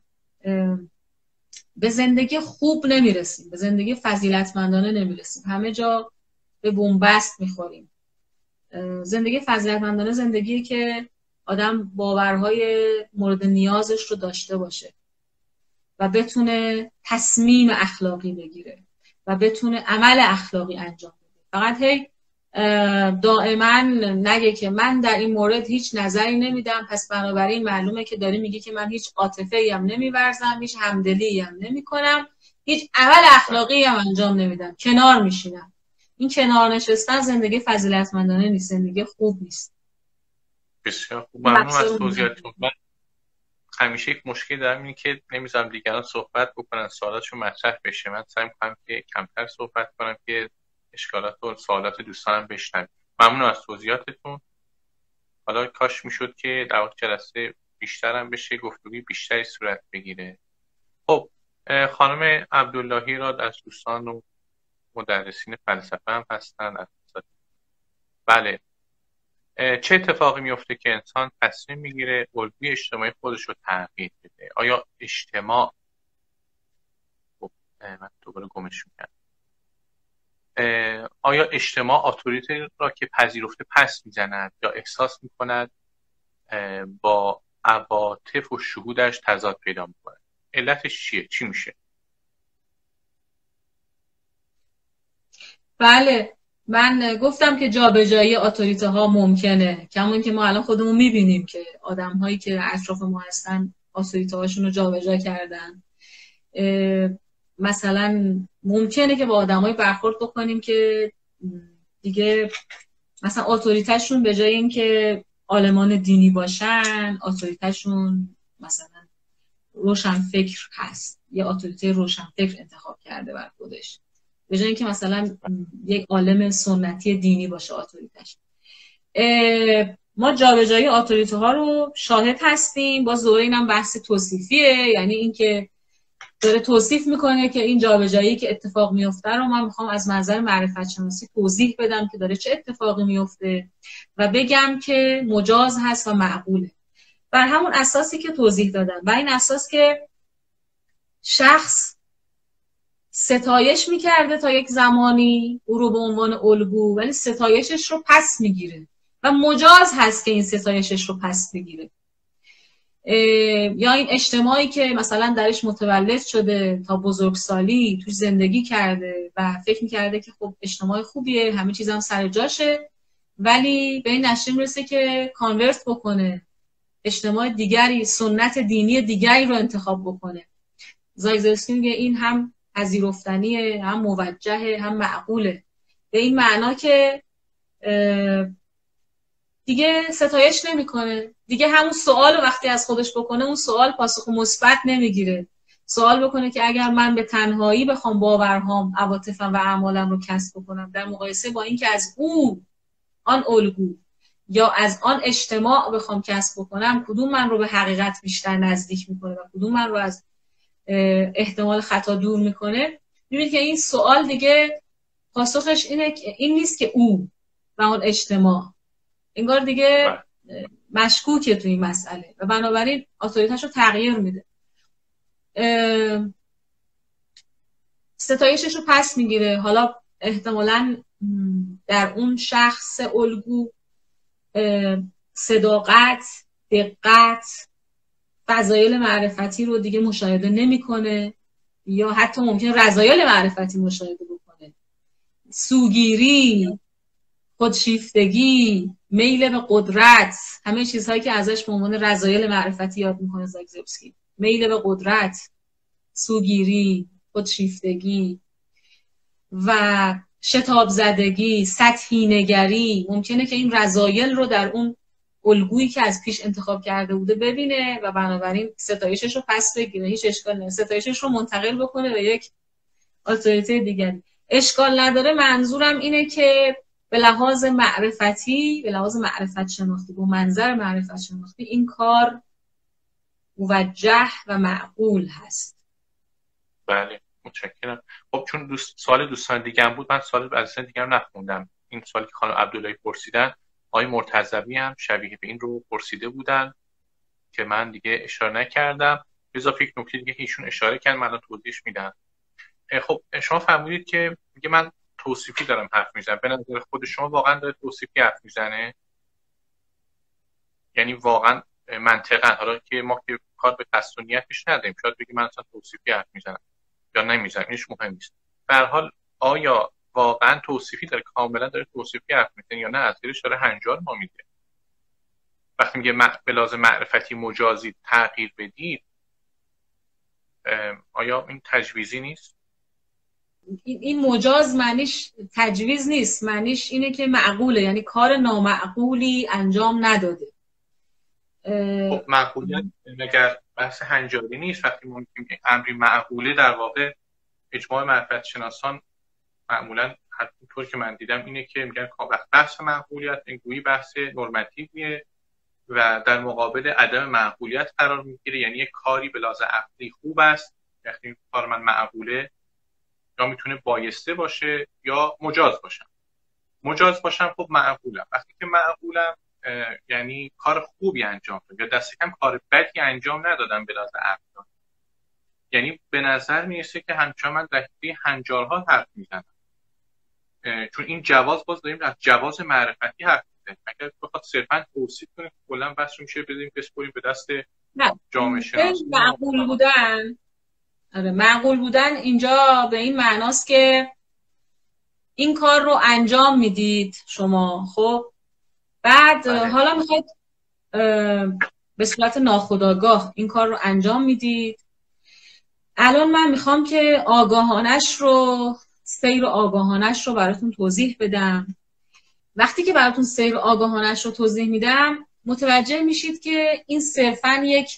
به زندگی خوب نمیرسیم، به زندگی فضیلتمندانه نمیرسیم، همه جا به بنبست میخوریم. زندگی فضیلتمندانه زندگیه که آدم باورهای مورد نیازش رو داشته باشه و بتونه تصمیم اخلاقی بگیره و بتونه عمل اخلاقی انجام بده. فقط هی دائما نگه که من در این مورد هیچ نظری نمیدم، پس بنابراین معلومه که داری میگی که من هیچ عاطفه‌ای هم نمیورزم، هیچ همدلی هم نمیکنم، هیچ عمل اخلاقی هم انجام نمیدم، کنار میشینم. این کنار نشستن زندگی فضیلتمندانه نیست، زندگی خوب نیست. بسیار خوب، ممنون از توضیحاتتون. من همیشه یک مشکل دارم اینه که نمیذارم دیگران صحبت بکنن، سوالاتشون مطرح بشه. من سعی می‌کنم که کمتر صحبت کنم که اشکالات و سوالات دوستانم بشنوم. ممنون از توضیحاتتون. حالا کاش میشد که در واقع جلسه بیشترم بشه، گفتگوی بیشتری صورت بگیره. خب خانم عبداللهی را از دوستان و مدرسین فلسفه هم هستن. بله، چه اتفاقی میفته که انسان تصمیم میگیره الگوی اجتماعی خودش رو تغییر بده؟ آیا اجتماع من دوباره گمش میکنم. آیا اجتماع اتوریته را که پذیرفته پس میزند یا احساس میکند با عواطف و شهودش تضاد پیدا میکنه؟ علتش چیه؟ چی میشه؟ بله، من گفتم که جابجایی اتوریته ها ممکنه، کمون که ما الان خودمون میبینیم که آدم هایی که اطراف ما هستن اتوریته هاشون رو جابجا کردن. مثلا ممکنه که با آدمایی برخورد بکنیم که دیگه مثلا اتوریتهشون به جای اینکه عالمان دینی باشن، اتوریتهشون مثلا روشن فکر هست، یا اتوریته روشن فکر انتخاب کرده بر خودش، به جای اینکه مثلا یک عالم سنتی دینی باشه اتوریتش. ما جابجایی اتوریته ها رو شاهد هستیم. باز دوره اینم بحث توصیفیه، یعنی اینکه داره توصیف میکنه که این جابجایی که اتفاق میفته رو من میخوام از منظر معرفت شناسی توضیح بدم که داره چه اتفاقی میفته و بگم که مجاز هست و معقوله، بر همون اساسی که توضیح دادم. و این اساس که شخص ستایش میکرده تا یک زمانی او رو به عنوان الگو، ولی ستایشش رو پس میگیره و مجاز هست که این ستایشش رو پس بگیره. یا این اجتماعی که مثلا درش متولد شده تا بزرگسالی توش زندگی کرده و فکر میکرده که خب اجتماع خوبیه، همه چیزم سر جاشه، ولی به این نتیجه میرسه که کانورت بکنه، اجتماع دیگری، سنت دینی دیگری رو انتخاب بکنه. زایزرسکی میگه این هم پذیرفتنیه، هم موجهه، هم معقوله، به این معنا که دیگه ستایش نمیکنه، دیگه همون سوال وقتی از خودش بکنه اون سوال پاسخ مثبت نمیگیره. سوال بکنه که اگر من به تنهایی بخوام باورهام، عواطفم و اعمالم رو کسب بکنم در مقایسه با اینکه از اون آن الگو یا از آن اجتماع بخوام کسب بکنم، کدوم من رو به حقیقت بیشتر نزدیک میکنه و کدوم من رو از احتمال خطا دور میکنه، میبینید که این سوال دیگه پاسخش این نیست که او و اون اجتماع، انگار دیگه مشکوکه توی این مسئله و بنابراین اتوریته‌اش رو تغییر میده، ستایشش رو پس میگیره. حالا احتمالاً در اون شخص الگو صداقت، دقت، فضایل معرفتی رو دیگه مشاهده نمیکنه یا حتی ممکن رذایل معرفتی مشاهده بکنه. سوگیری، خودشیفتگی، میل به قدرت، همه چیزهایی که ازش به عنوان رذایل معرفتی یاد میکنه زاگزبسکی. میل به قدرت، سوگیری، خودشیفتگی و شتاب زدگی، سطحی نگری. ممکنه که این رذایل رو در اون الگویی که از پیش انتخاب کرده بوده ببینه و بنابراین ستایشش رو پس بگیره. هیچ اشکال نداره، ستایشش رو منتقل بکنه به یک اتوریته دیگری. اشکال نداره. منظورم اینه که به لحاظ معرفتی، به لحاظ معرفت شناختی، با منظر معرفت شناختی این کار موجه و معقول هست. بله متشکرم. خب چون سوال دوستان دیگه هم بود، من سوال از دیگه هم نخوندم. این سوالی که خانم عبداللهی پرسیدن، آقای مرتضوی هم شبیه به این رو پرسیده بودن که من دیگه اشاره نکردم. به اضافه یک نکته دیگه که ایشون اشاره کردن من الان توضیحش میدم. خب شما فرمودید که میگه من توصیفی دارم حرف میزنم. به نظر خود شما واقعا داره توصیفی حرف میزنه؟ یعنی واقعا منطقاً، حالا که ما که کار به قصد و نیتش نداریم، شاید بگی من اصلا توصیفی حرف میزنم یا نمیزنم، اینش مهم نیست. به هر حال آیا واقعا توصیفی داره، کاملا داره توصیفی حرف میزنه یا نه از زیرش داره هنجار ما میده؟ وقتی میگه به لازم معرفتی مجازی تغییر بدید، آیا این تجویزی نیست؟ این مجاز معنیش تجویز نیست، معنیش اینه که معقوله، یعنی کار نامعقولی انجام نداده. خب معقولیت مگر بحث هنجاری نیست؟ وقتی ما میگیم امری معقوله، در واقع اجماع معرفت شناسان معمولا طور که من دیدم اینه که میگن بحث معقولیت اینگویی بحث نرماتیویه و در مقابل عدم معقولیت قرار میگیره. یعنی یک کاری به لحاظ عقلی خوب است، وقتی کار من معقوله یا میتونه بایسته باشه یا مجاز باشه. مجاز باشم خب معقولم. وقتی که معقولم یعنی کار خوبی انجام دادم یا دست کم کار بدی انجام ندادم به لحاظ عقلی. یعنی به نظر میرسه که همچنان من در هنجارها حرف میزنم، چون این جواز، باز داریم از جواز معرفتی حرف میزنیم. اگر بخواد صرفا توصیف کنیم کلا بس میشه بدیم بسپریم به دست جامعه شناسی. معقول بودن، آره معقول بودن اینجا به این معناست که این کار رو انجام میدید شما، خب بعد حالا میخواید به صورت ناخودآگاه این کار رو انجام میدید. الان من میخوام که آگاهانش رو، سیر آگاهانش رو براتون توضیح بدم. وقتی که براتون سیر آگاهانش رو توضیح میدم متوجه میشید که این صرفاً یک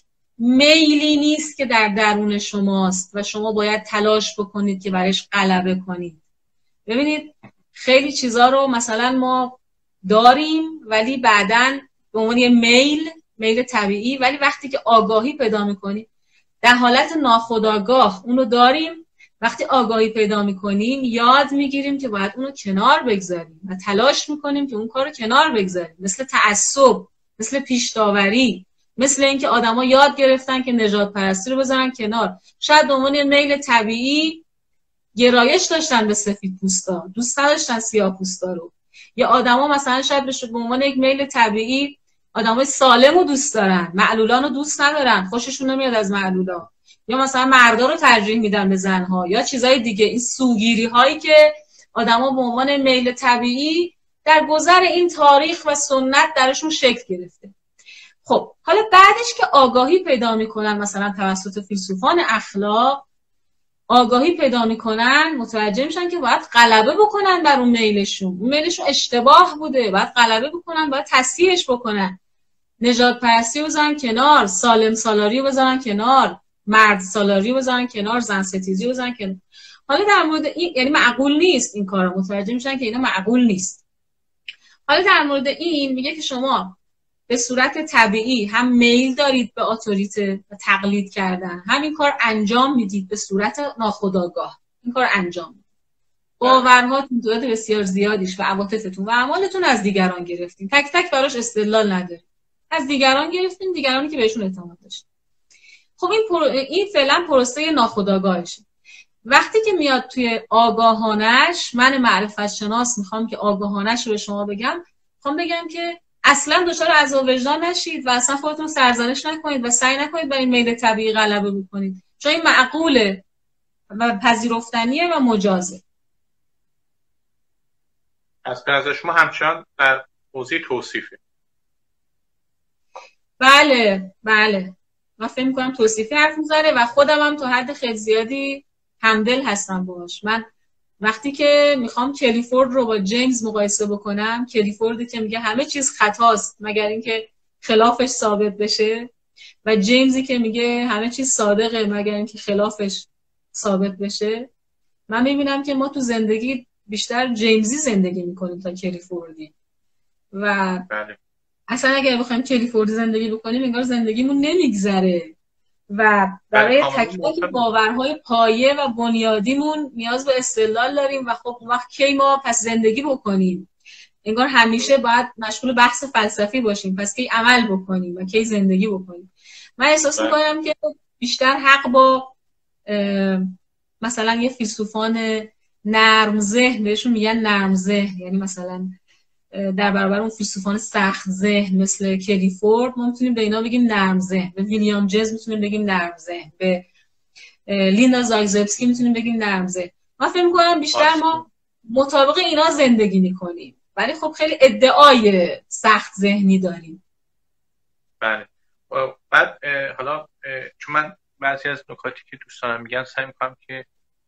میلی نیست که در درون شماست و شما باید تلاش بکنید که برایش غلبه کنید. ببینید خیلی چیزا رو مثلا ما داریم ولی بعداً به عنوان یه میل طبیعی، ولی وقتی که آگاهی پیدا میکنیم در حالت ناخودآگاه اونو داریم، وقتی آگاهی پیدا میکنیم یاد میگیریم که باید اونو کنار بگذاریم و تلاش میکنیم که اون کارو کنار بگذاریم. مثل تعصب، مثل پیش‌داوری، مثل اینکه آدما یاد گرفتن که نژاد پرستی رو بذارن کنار. شاید به عنوان میل طبیعی گرایش داشتن به سفید پوستا، دوست نداشتن سیاه پوستا رو. یا آدما مثلا شاید به عنوان یک میل طبیعی آدمای سالمو دوست دارن، معلولانو دوست ندارن، خوششون نمیاد از معلولا. یا مثلا مردا رو ترجیح میدن به زنها یا چیزای دیگه. این سوگیری هایی که آدما به عنوان میل طبیعی در گذر این تاریخ و سنت درشون شکل گرفته. خب حالا بعدش که آگاهی پیدا میکنن، مثلا توسط فیلسوفان اخلاق آگاهی پیدا میکنن، متوجه میشن که باید غلبه بکنن بر اون میلشون. اون میلشون اشتباه بوده، باید غلبه بکنن، باید تصحیحش بکنن. نژاد پرستی رو بذارن کنار، سالم سالاری رو بذارن کنار، مرد سالاری رو بذارن کنار، زن ستیزی رو بذارن کنار. حالا در مورد این، یعنی معقول نیست این کارا، متوجه میشن که اینا معقول نیست. حالا در مورد این میگه که شما به صورت طبیعی هم میل دارید به اتوریته و تقلید کردن، همین کار انجام میدید به صورت ناخودآگاه. این کار انجام میدید. باورهاتون تعداد بسیار زیادیش و عواطفتون و اعمالتون از دیگران گرفتین، تک تک براش استدلال نداره. از دیگران گرفتین، دیگرانی که بهشون اعتماد داشتین. خب این فعلا پروسه ناخودآگاهشه. وقتی که میاد توی آگاهانش، من معرفت شناس میخوام که آگاهانش رو به شما بگم، میخوام بگم که اصلا دچار عذاب وجدان نشید و اصلا خودتون سرزنش نکنید و سعی نکنید بر این میل طبیعی غلبه بکنید، چون این معقوله و پذیرفتنیه و مجازه. از نظر شما همچنان در حوزه توصیفه؟ بله من فکر می‌کنم توصیفی حرف می‌زنه و خودم هم تا حد خیلی زیادی همدل هستم باهاش. من وقتی که میخوام کلیفورد رو با جیمز مقایسه بکنم، کلیفوردی که میگه همه چیز خطاست مگر اینکه خلافش ثابت بشه، و جیمزی که میگه همه چیز صادقه مگر اینکه خلافش ثابت بشه، من میبینم که ما تو زندگی بیشتر جیمزی زندگی میکنیم تا کلیفوردی. و بله. اصلا اگه بخوایم کلیفوردی زندگی بکنیم انگار زندگیمون نمیگذره و برای تک تک باورهای پایه و بنیادیمون نیاز به استدلال داریم و خب وقت کی ما پس زندگی بکنیم؟ انگار همیشه باید مشغول بحث فلسفی باشیم، پس کی عمل بکنیم و کی زندگی بکنیم. من احساس میکنم که بیشتر حق با مثلا یه فیلسوفان نرم ذهن، بهشون میگن نرم ذهن، یعنی مثلا در برابر اون فیلسوفان سخت ذهن مثل کلیفورد ما میتونیم به اینا بگیم نرم ذهن، به ویلیام جیمز میتونیم بگیم نرم ذهن، به لیندا زایگزبسکی میتونیم بگیم نرم ذهن. من فکر می‌کنم بیشتر ما مطابق اینا زندگی میکنیم، ولی خب خیلی ادعای سخت ذهنی داریم. بله. بعد حالا چون من بعضی از نکاتی که دوستانم میگن سعی میکنم که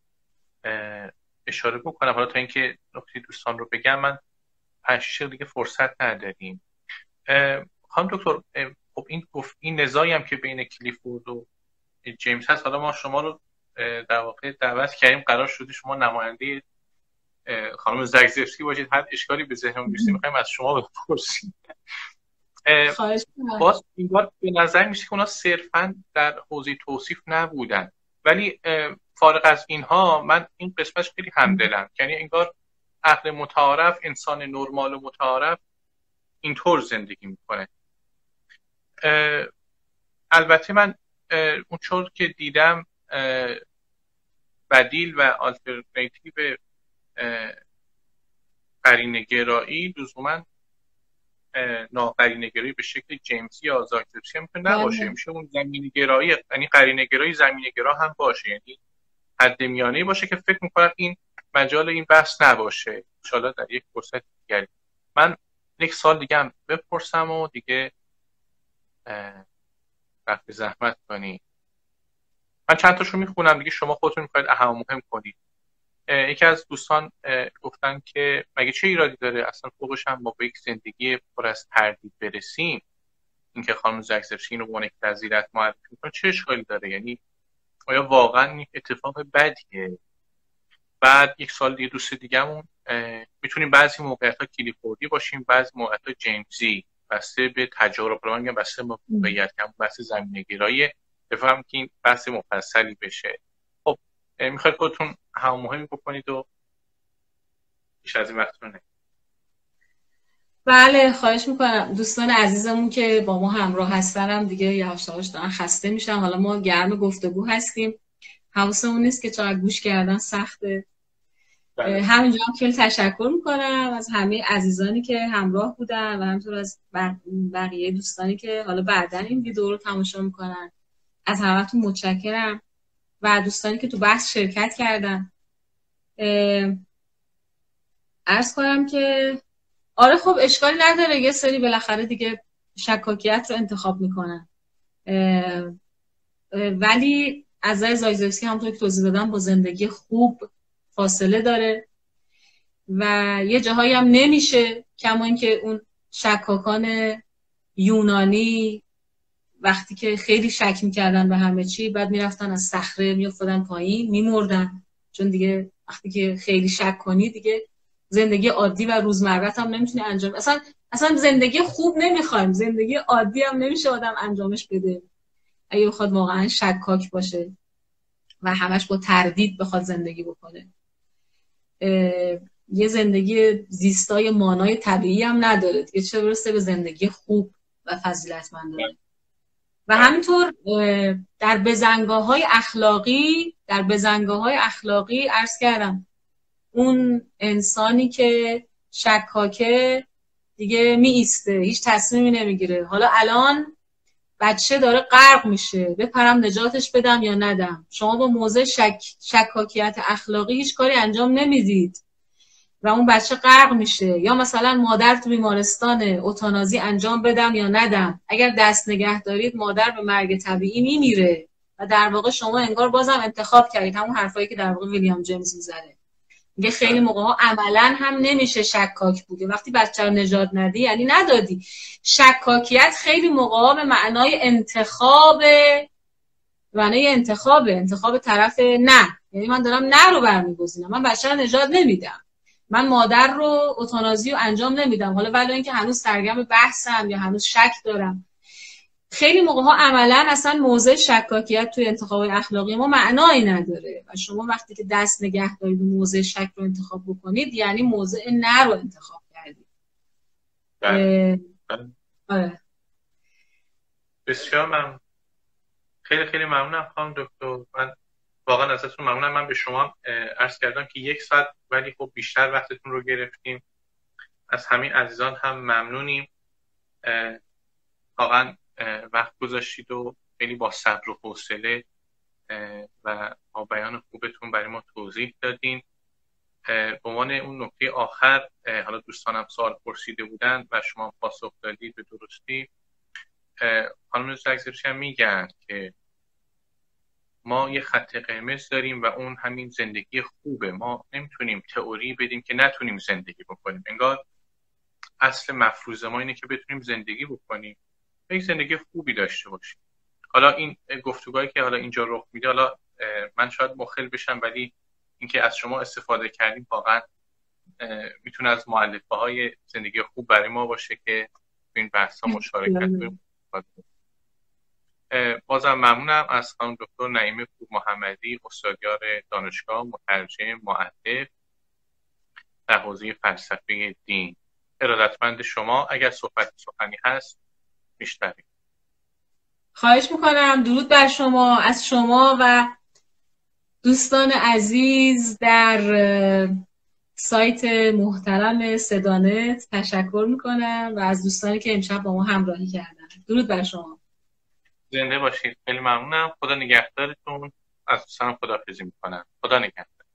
اشاره بکنم، حالا تا اینکه نکته دوستان رو بگم من 5 دیگه فرصت نداریم. خانم دکتر، خب این نزاعی هم که بین کلیفورد و جیمز هست، حالا ما شما رو در واقع دعوت کردیم، قرار شده شما نماینده خانم زایگزبسکی باشید، هر اشکالی به ذهنمون میرسه میخوایم از شما بپرسیم. باز این بار به نظر میشه که اونا صرفا در حوزه توصیف نبودن، ولی فارغ از اینها من این قسمتش خیلی همدلم، یعنی انگار عقل متعارف، انسان نرمال و متعارف اینطور زندگی میکنه. البته من اونطور که دیدم بدیل و آلترناتیو قرینه‌گرایی لزوما ناقرینه‌گرایی به شکل جیمزی یا زایگزبسکی میتونه نباشه، میشه اون زمینه‌گرایی، یعنی قرینه‌گرایی زمینه‌گرا هم باشه، یعنی حد میانه‌ای باشه که فکر میکنم این مجال این بحث نباشه. ان شاءالله در یک فرصت دیگری من یک سال دیگه هم بپرسم و دیگه رفع زحمت کنی. من چند تاشو میخونم دیگه، شما خودتون میخواید اهم مهم کنید. یکی از دوستان گفتن که مگه چه ایرادی داره اصلا فوقش هم ما به یک زندگی پر از تردید برسیم، اینکه خانم زایگزبسکی اینو به عنوان یک فضیلت معرفی میکنه چه اشکالی داره؟ یعنی آیا واقعا این اتفاق بدیه؟ بعد یک سال دیگه دوست دیگه‌مون میتونیم بعضی موقعیت‌ها کلیفوردی باشیم، بعضی موقعیت‌ها جیمزی، بسته به تجارب، رو میگم بسته به موقعیت، هم بحث زمینه‌گرایی، بفهم که این بحث مفصلی بشه. خب میخواید خودتون هم مهمی بکنید و بیش از این وقت رو نه. بله خواهش میکنم. دوستان عزیزمون که با ما همراه هستن هم دیگه یواش دارن خسته میشن، حالا ما گرم گفتگو هستیم، حواسمون نیست که چقدر گوش کردن سخته. همینجا هم خیلی تشکر میکنم از همه عزیزانی که همراه بودن و همینطور از بقیه دوستانی که حالا بعدن این ویدیو رو تماشا میکنن. از همتون متشکرم و دوستانی که تو بحث شرکت کردن. عرض کنم که آره خب اشکالی نداره، یه سری بالاخره دیگه شکاکیت رو انتخاب میکنن، ولی از زایگزبسکی همونطور که توضیح دادم با زندگی خوب فاصله داره و یه جاهایی هم نمیشه، کما اینکه اون شکاکان یونانی وقتی که خیلی شک میکردن به همه چی، بعد میرفتن از صخره میافتادن پایین میمردن، چون دیگه وقتی که خیلی شک کنی دیگه زندگی عادی و روزمرت هم نمیتونی انجام، اصلا زندگی خوب نمیخوایم، زندگی عادی هم نمیشه آدم انجامش بده اگه بخواد واقعا شکاک باشه و همش با تردید بخواد زندگی بکنه. یه زندگی زیستای مانای طبیعی هم نداره دیگه، چه برسه به زندگی خوب و فضیلتمندانه. و همینطور در بزنگاه‌های اخلاقی عرض کردم اون انسانی که شکاکه دیگه می ایسته، هیچ تصمیمی نمیگیره. حالا الان بچه داره غرق میشه، بپرم نجاتش بدم یا ندم. شما با موضع شکاکیت اخلاقی هیچ کاری انجام نمیدید و اون بچه غرق میشه. یا مثلا مادر تو بیمارستان، اوتانازی انجام بدم یا ندم. اگر دست نگه دارید مادر به مرگ طبیعی میمیره و در واقع شما انگار بازم انتخاب کردید. همون حرفایی که در واقع ویلیام جیمز میزنه، میگه خیلی موقع ها عملا هم نمیشه شکاک بوده. وقتی بچه رو نجات ندی یعنی ندادی. شکاکیت خیلی موقع ها به معنای انتخاب طرف نه، یعنی من دارم نه رو برمیگزینم، من بچه رو نجات نمیدم، من مادر رو اوتانازی رو انجام نمیدم، حالا ولی اینکه هنوز سرگرم بحثم یا هنوز شک دارم. خیلی موقع ها عملا اصلا موضع شکاکیت توی انتخاب اخلاقی ما معنایی نداره و شما وقتی که دست نگه دارید موضع شک رو انتخاب بکنید یعنی موضع نه رو انتخاب کردید. آره. بسیار ممنون. خیلی خیلی ممنونم خانم دکتر. من واقعا ازتون ممنونم. من به شما عرض کردم که 1 ساعت ولی خب بیشتر وقتتون رو گرفتیم. از همین عزیزان هم ممنونیم. واقعا وقت گذاشتید و خیلی با صبر و حوصله و با بیان خوبتون برای ما توضیح دادین. به عنوان اون نکته آخر، حالا دوستانم سوال پرسیده بودن و شما پاسخ دادید به درستی. خانم زگزرچی هم میگن که ما یه خط قرمز داریم و اون همین زندگی خوبه. ما نمیتونیم تئوری بدیم که نتونیم زندگی بکنیم. انگار اصل مفروض ما اینه که بتونیم زندگی بکنیم، یک زندگی خوبی داشته باشیم. حالا این گفتگوهایی که حالا اینجا رخ میده، حالا من شاید مخل بشم، ولی اینکه از شما استفاده کردیم واقعا میتونه از مؤلفه‌های زندگی خوب برای ما باشه که این بحث‌ها مشارکت کنیم. بازم ممنونم از خانم دکتر نعیمه پور محمدی، استادیار دانشگاه، مترجم، مؤلف در حوزه فلسفه دین. ارادتمند شما. اگر سخنی هست میشنویم. خواهش میکنم. درود بر شما. از شما و دوستان عزیز در سایت محترم صدانت تشکر میکنم و از دوستانی که امشب با ما همراهی کردن. درود بر شما. زنده باشید. خیلی ممنونم. خدا نگهدارتون. از دوستانم خداحافظی میکنم. خدا نگهدار.